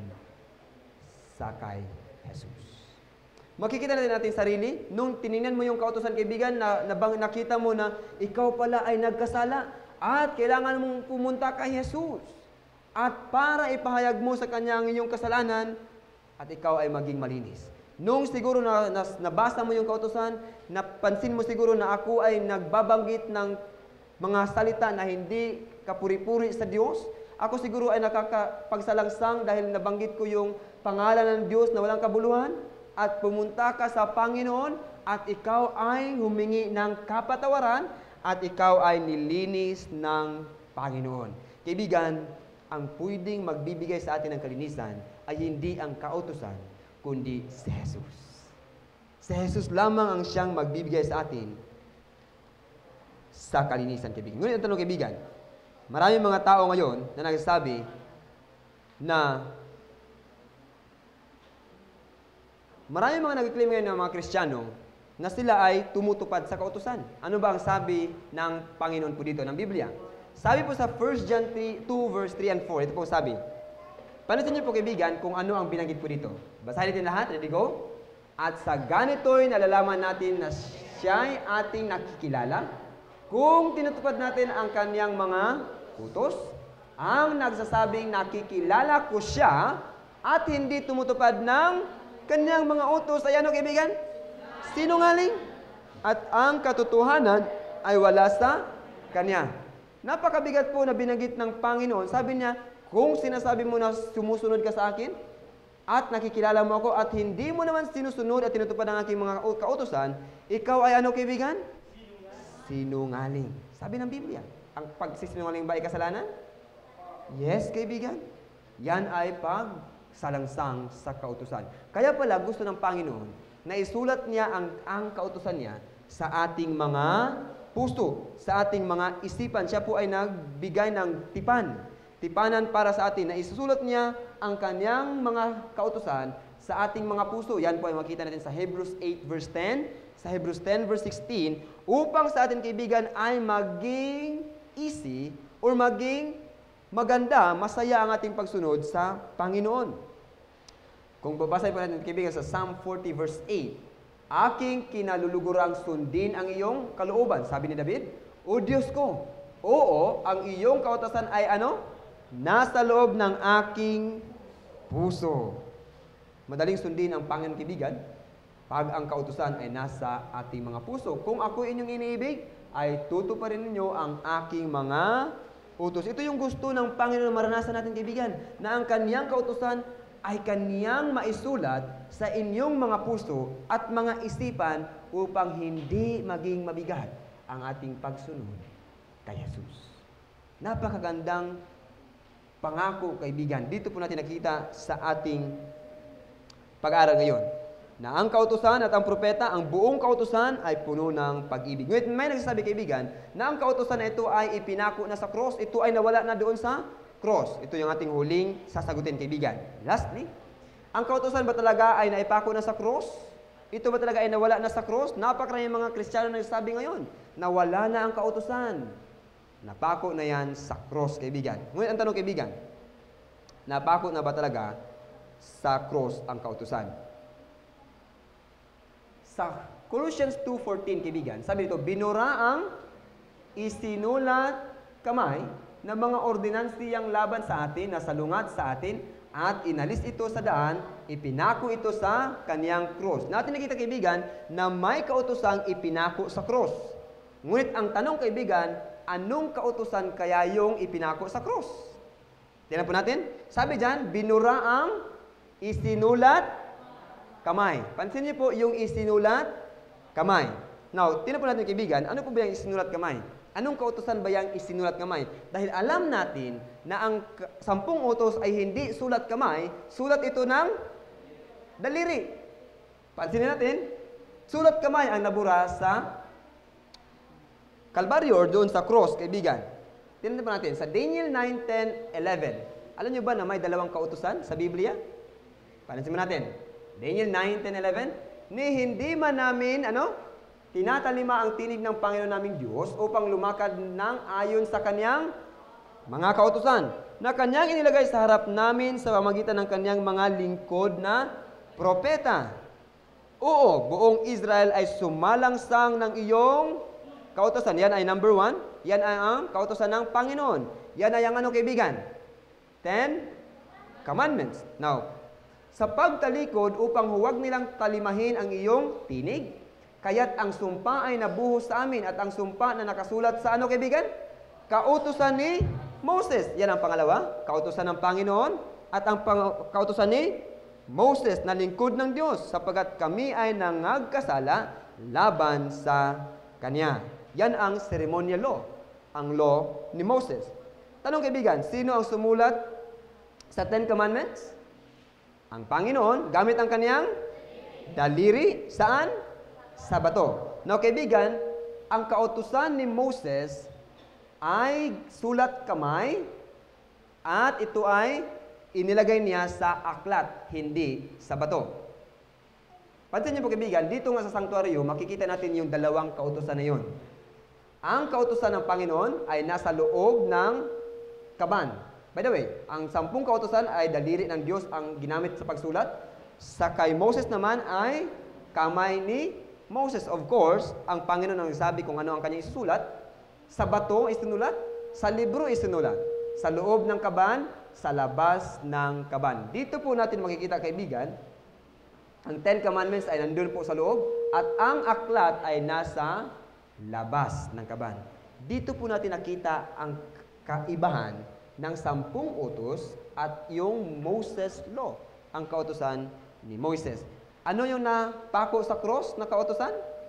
sa kay Jesus. Makikita natin natin sarili, nung tiningnan mo yung kautusan, kaibigan, na, na bang nakita mo na ikaw pala ay nagkasala, at kailangan mong pumunta kay Jesus. At para ipahayag mo sa Kanya ang iyong kasalanan, at ikaw ay maging malinis. Nung siguro na, na nabasa mo yung kautusan, napansin mo siguro na ako ay nagbabanggit ng mga salita na hindi kapuri-puri sa Diyos. Ako siguro ay nakakapagsalangsang dahil nabanggit ko yung pangalan ng Diyos na walang kabuluhan. At pumunta ka sa Panginoon at ikaw ay humingi ng kapatawaran at ikaw ay nilinis ng Panginoon. Kaibigan, ang pwedeng magbibigay sa atin ng kalinisan ay hindi ang kautusan, kundi si Jesus. Si Jesus lamang ang siyang magbibigay sa atin sa kalinisan, kaibigan. Ngunit ang tanong, kaibigan, maraming mga tao ngayon na nagsasabi na maraming mga nag-claim ngayon ng mga Kristiyano na sila ay tumutupad sa kautusan. Ano ba ang sabi ng Panginoon po dito ng Biblia? Sabi po sa First John two, verse three and four, ito po sabi. Panasin niyo po, kaibigan, kung ano ang binanggit po dito. Basahin natin lahat. Ready, go? At sa ganito'y nalalaman natin na siya'y ating nakikilala kung tinutupad natin ang kanyang mga utos. Ang nagsasabing nakikilala ko siya at hindi tumutupad ng kanyang mga utos ay ano, kaibigan? Sinungaling. At ang katotohanan ay wala sa kanya. Napakabigat po na binanggit ng Panginoon. Sabi niya, kung sinasabi mo na sumusunod ka sa akin at nakikilala mo ako at hindi mo naman sinusunod at tinutupad ang aking mga kautosan, ikaw ay ano, kaibigan? Sinungaling. Sabi ng Biblia. Ang pagsisinungaling ba ay kasalanan? Yes, kaibigan. Yan ay pagsalangsang sa kautusan. Kaya pala gusto ng Panginoon na isulat niya ang, ang kautusan niya sa ating mga puso, sa ating mga isipan. Siya po ay nagbigay ng tipan. Tipanan para sa atin na isusulat niya ang kanyang mga kautusan sa ating mga puso. Yan po ay makita natin sa Hebrews eight verse ten, sa Hebrews ten verse sixteen, upang sa ating kaibigan ay maging easy or maging maganda, masaya ang ating pagsunod sa Panginoon. Kung babasahin po natin, kaibigan, sa Psalm forty verse eight, aking kinalulugurang sundin ang iyong kalooban. Sabi ni David, O Diyos ko, oo, ang iyong kautosan ay ano? Nasa loob ng aking puso. Madaling sundin ang Panginoon, kaibigan, pag ang kautusan ay nasa ating mga puso. Kung ako inyong iniibig, ay tutuparin ninyo ang aking mga utos. Ito yung gusto ng Panginoon na maranasan natin, kaibigan, na ang kaniyang kautusan ay kaniyang maisulat sa inyong mga puso at mga isipan upang hindi maging mabigat ang ating pagsunod kay Jesus. Napakagandang pangako, kaibigan. Dito po natin nakita sa ating pag-aaral ngayon na ang kautusan at ang propeta, ang buong kautusan ay puno ng pag-ibig. Ngayon, may nagsasabi, kaibigan, na ang kautusan na ito ay ipinako na sa cross. Ito ay nawala na doon sa cross. Ito yung ating huling sasagutin, kaibigan. Lastly, ang kautusan ba talaga ay naipako na sa cross? Ito ba talaga ay nawala na sa cross? Napakaraming mga Kristiyano na nagsasabi ngayon, nawala na ang kautusan. Napako na yan sa cross, kaibigan. Ngayon, ang tanong, kaibigan, napako na ba talaga sa cross ang kautusan? Sa Colossians two fourteen, kaibigan, sabi dito, binura ang isinulat kamay ng mga ordinansiyang laban sa atin, na salungat sa atin, at inalis ito sa daan, ipinako ito sa kaniyang cross. Natin nakita, kaibigan, na may kautusang ipinako sa cross. Ngunit ang tanong, kaibigan, anong kautusan kaya yung ipinako sa cross? Tingnan po natin. Sabi dyan, binura ang isinulat kamay. Pansin niyo po yung isinulat kamay. Now, tingnan po natin, kaibigan, ano po ba yung isinulat kamay? Anong kautusan ba yung isinulat kamay? Dahil alam natin na ang sampung utos ay hindi sulat kamay, sulat ito ng daliri. Pansinin natin, sulat kamay ang nabura sa Kalbaryo or doon sa cross, kaibigan. Tingnan po natin, sa Daniel nine, ten, eleven. Alam niyo ba na may dalawang kautusan sa Biblia? Pansin mo natin. Daniel nine, ten, eleven. Ni hindi man namin, ano, tinatalima ang tinig ng Panginoon naming Diyos upang lumakad ng ayon sa kanyang mga kautusan na kanyang inilagay sa harap namin sa pamagitan ng kanyang mga lingkod na propeta. Oo, buong Israel ay sumalangsang ng iyong kautusan. Yan ay number one. Yan ay ang kautusan ng Panginoon. Yan ay ang ano, kaibigan? Ten Commandments. Now, sa pagtalikod upang huwag nilang talimahin ang iyong tinig, kaya't ang sumpa ay nabuhos sa amin at ang sumpa na nakasulat sa ano, kaibigan? Kautusan ni Moses. Yan ang pangalawa, kautusan ng Panginoon at ang pang- kautusan ni Moses na lingkod ng Diyos sapagkat kami ay nangagkasala laban sa Kanya. Yan ang ceremonial law, ang law ni Moses. Tanong, kaibigan, sino ang sumulat sa Ten Commandments? Ang Panginoon, gamit ang kaniyang daliri. Saan? Sa bato. Now, kaibigan, ang kautusan ni Moses ay sulat kamay at ito ay inilagay niya sa aklat, hindi sa bato. Pansin niyo po, kaibigan, dito nga sa sanctuaryo, makikita natin yung dalawang kautusan na yun. Ang kautusan ng Panginoon ay nasa loob ng kaban. By the way, ang sampung kautusan ay daliri ng Diyos ang ginamit sa pagsulat. Sa kay Moses naman ay kamay ni Moses. Of course, ang Panginoon ang sabi kung ano ang kanyang isusulat. Sa bato isinulat, sa libro isinulat, sa loob ng kaban, sa labas ng kaban. Dito po natin makikita, kaibigan, ang Ten Commandments ay nandun po sa loob at ang aklat ay nasa labas ng kaban. Dito po natin nakita ang kaibahan ng sampung utos at yung Moses Law, ang kautusan ni Moses. Ano yung napako sa cross na kautusan?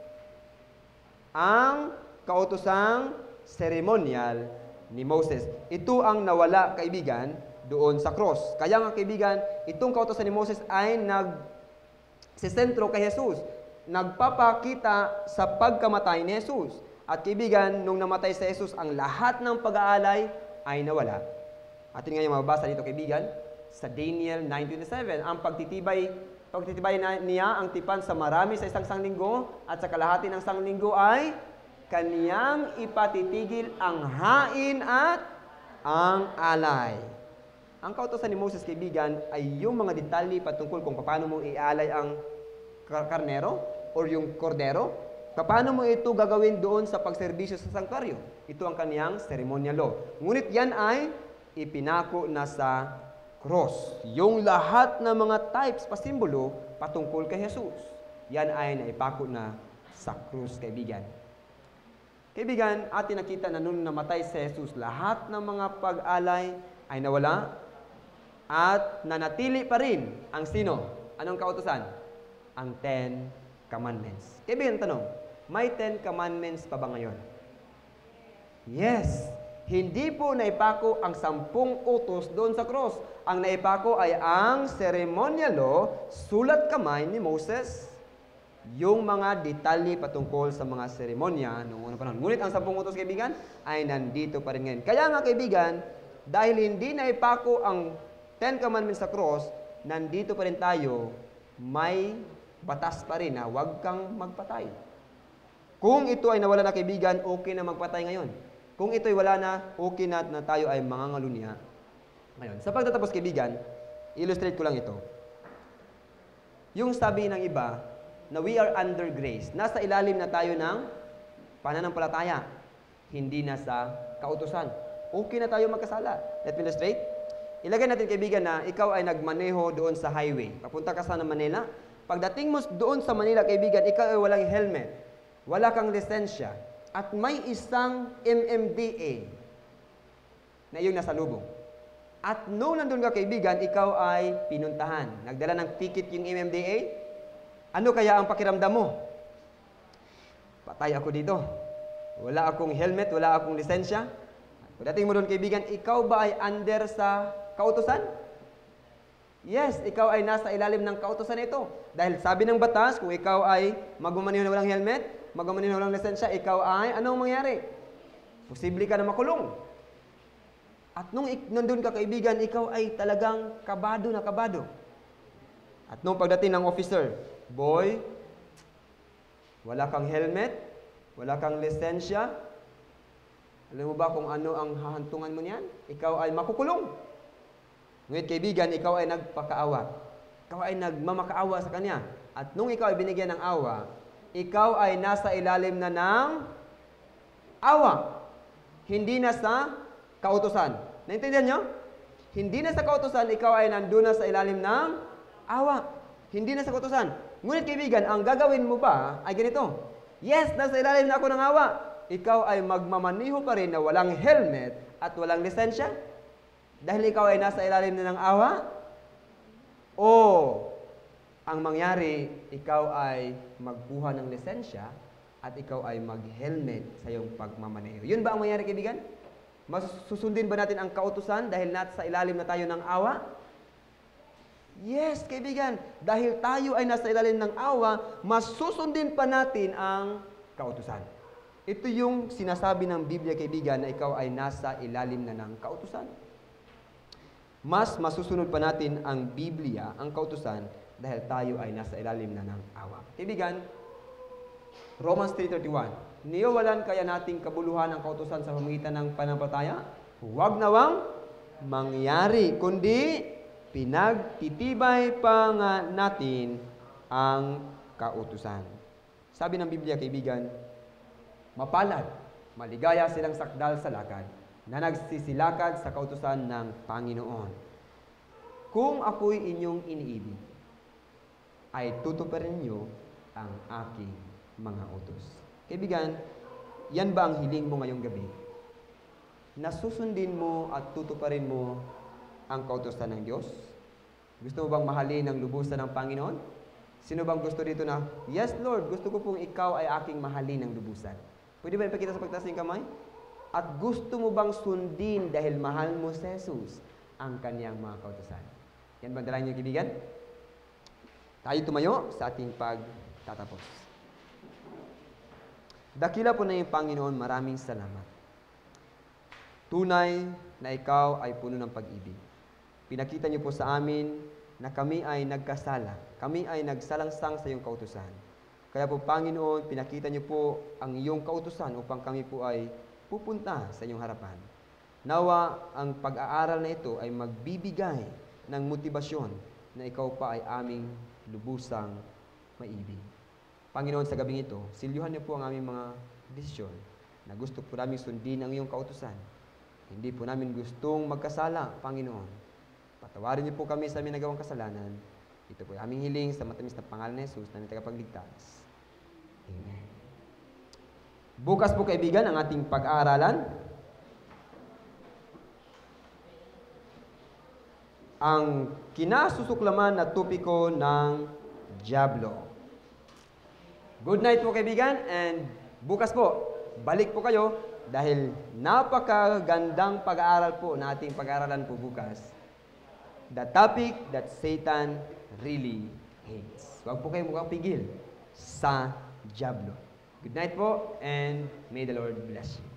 Ang kautusang ceremonial ni Moses. Ito ang nawala, kaibigan, doon sa cross. Kaya nga, kaibigan, itong kautusan ni Moses ay nagsisentro kay Jesus. Nagpapakita sa pagkamatay ni Jesus. At kaibigan, nung namatay si Jesus, ang lahat ng pag-aalay ay nawala. Atin ngayon mababasa dito, kaibigan, sa Daniel nine twenty-seven, ang pagtitibay, pagtitibay na niya ang tipan sa marami sa isang sanglinggo at sa kalahati ng sanglinggo ay kaniyang ipatitigil ang hain at ang alay. Ang kautusan ni Moses, kaibigan, ay yung mga detalye patungkol kung paano mo ialay ang karnero o yung kordero. Paano mo ito gagawin doon sa pagserbisyo sa sanctuaryo? Ito ang kaniyang ceremonial law. Ngunit yan ay ipinako na sa cross. Yung lahat ng mga types, pasimbolo, patungkol kay Jesus. Yan ay naipako na sa cross, kaibigan. Kaibigan, atin nakita na nung namatay si Jesus, lahat ng mga pag-alay ay nawala at nanatili pa rin ang sino? Anong kautusan? Ang Ten Commandments. Kaibigan, tanong, may Ten Commandments pa ba ngayon? Yes. Hindi po naipako ang sampung utos doon sa cross. Ang naipako ay ang ceremonial law, sulat kamay ni Moses, yung mga detalye patungkol sa mga seremonya noong unang panahon. Ngunit ang sampung utos, kaibigan, ay nandito pa rin ngayon. Kaya nga, kaibigan, dahil hindi naipako ang Ten Commandments sa cross, nandito pa rin tayo, may batas pa rin na huwag kang magpatay. Kung ito ay nawala na, kaibigan, okay na magpatay ngayon. Kung ito ay wala na, okay na na tayo ay mangangalunya ngayon. Sa pagtatapos, kaibigan, illustrate ko lang ito. Yung sabi ng iba, na we are under grace. Nasa ilalim na tayo ng pananampalataya. Hindi na sa kautusan. Okay na tayo magkasala. Let me illustrate. Ilagay natin, kaibigan, na ikaw ay nagmaneho doon sa highway. Papunta ka sa Manila. Pagdating mo doon sa Manila, kaibigan, ikaw ay walang helmet. Wala kang lisensya. At may isang M M D A na iyong nasalubong. At noong nandun ka, kaibigan, ikaw ay pinuntahan. Nagdala ng ticket yung M M D A. Ano kaya ang pakiramdam mo? Patay ako dito. Wala akong helmet, wala akong lisensya. Pagdating mo doon, kaibigan, ikaw ba ay under sa kautusan? Yes, ikaw ay nasa ilalim ng kautusan ito. Dahil sabi ng batas, kung ikaw ay magmamaneho na walang helmet, magmamaneho na walang lisensya, ikaw ay, anong mangyari? Posible ka na makulong. At nung nandun ka, kaibigan, ikaw ay talagang kabado na kabado. At nung pagdating ng officer, boy, wala kang helmet, wala kang lisensya, alam mo ba kung ano ang hahantungan mo niyan? Ikaw ay makukulong. Ngunit kaibigan, ikaw ay nagpakaawa. Ikaw ay nagmamakaawa sa kanya. At nung ikaw ay binigyan ng awa, ikaw ay nasa ilalim na ng awa. Hindi na sa kautusan. Naintindihan nyo? Hindi na sa kautusan, ikaw ay nandun na sa ilalim ng awa. Hindi na sa kautusan. Ngunit kaibigan, ang gagawin mo ba ay ganito. Yes, nasa ilalim na ako ng awa. Ikaw ay magmamaniho pa rin na walang helmet at walang lisensya. Dahil ikaw ay nasa ilalim na ng awa. O ang mangyari, ikaw ay magbuha ng lisensya at ikaw ay mag-helmet sa iyong pagmamaneho. Yun ba ang mangyari, kaibigan? Masusundin ba natin ang kautusan dahil nasa ilalim na tayo ng awa? Yes, kaibigan. Dahil tayo ay nasa ilalim ng awa, masusundin pa natin ang kautusan. Ito yung sinasabi ng Biblia, kaibigan, na ikaw ay nasa ilalim na ng kautusan. Mas masusunod pa natin ang Biblia, ang kautusan, dahil tayo ay nasa ilalim na ng awa. Kaibigan, Romans three thirty-one, niyawalan kaya nating kabuluhan ang kautusan sa pamamagitan ng pananampalataya? Huwag nawang mangyari, kundi pinagtitibay pa nga natin ang kautusan. Sabi ng Biblia, kaibigan, mapalad, maligaya silang sakdal sa lakad na nagsisilakad sa kautusan ng Panginoon. Kung ako'y inyong iniibig, ay tutuparin niyo ang aking mga utos. Kaibigan, yan ba ang hiling mo ngayong gabi? Nasusundin mo at tutuparin mo ang kautusan ng Diyos? Gusto mo bang mahalin ang lubusan ng Panginoon? Sino bang gusto dito na, yes Lord, gusto ko pong ikaw ay aking mahalin ng lubusan? Pwede ba ipakita sa pagtaas ng kamay? At gusto mo bang sundin dahil mahal mo si Jesus ang kanyang mga kautusan? Yan ba ang dalangin niyo, kaibigan? Tayo tumayo sa ating pagtatapos. Dakila po na yung Panginoon, maraming salamat. Tunay na ikaw ay puno ng pag-ibig. Pinakita niyo po sa amin na kami ay nagkasala. Kami ay nagsalangsang sa iyong kautusan. Kaya po, Panginoon, pinakita niyo po ang iyong kautusan upang kami po ay pupunta sa inyong harapan. Nawa, ang pag-aaral na ito ay magbibigay ng motibasyon na ikaw pa ay aming lubusang maibig. Panginoon, sa gabing ito, silyuhan niyo po ang aming mga desisyon na gusto po namin sundin ang iyong kautusan. Hindi po namin gustong magkasala, Panginoon. Patawarin niyo po kami sa aming nagawang kasalanan. Ito po ay aming hiling sa matamis na pangalan ni Jesus na aming tagapagligtas. Amen. Bukas po, kaibigan, ang ating pag-aaralan. Ang kinasusuklaman na topiko ng Diablo. Good night po, kaibigan, and bukas po, balik po kayo Dahil napakagandang pag-aaral po na ating pag-aaralan po bukas. The topic that Satan really hates. Huwag po kayo mukhang pigil sa Diablo. Good night po, and may the Lord bless you.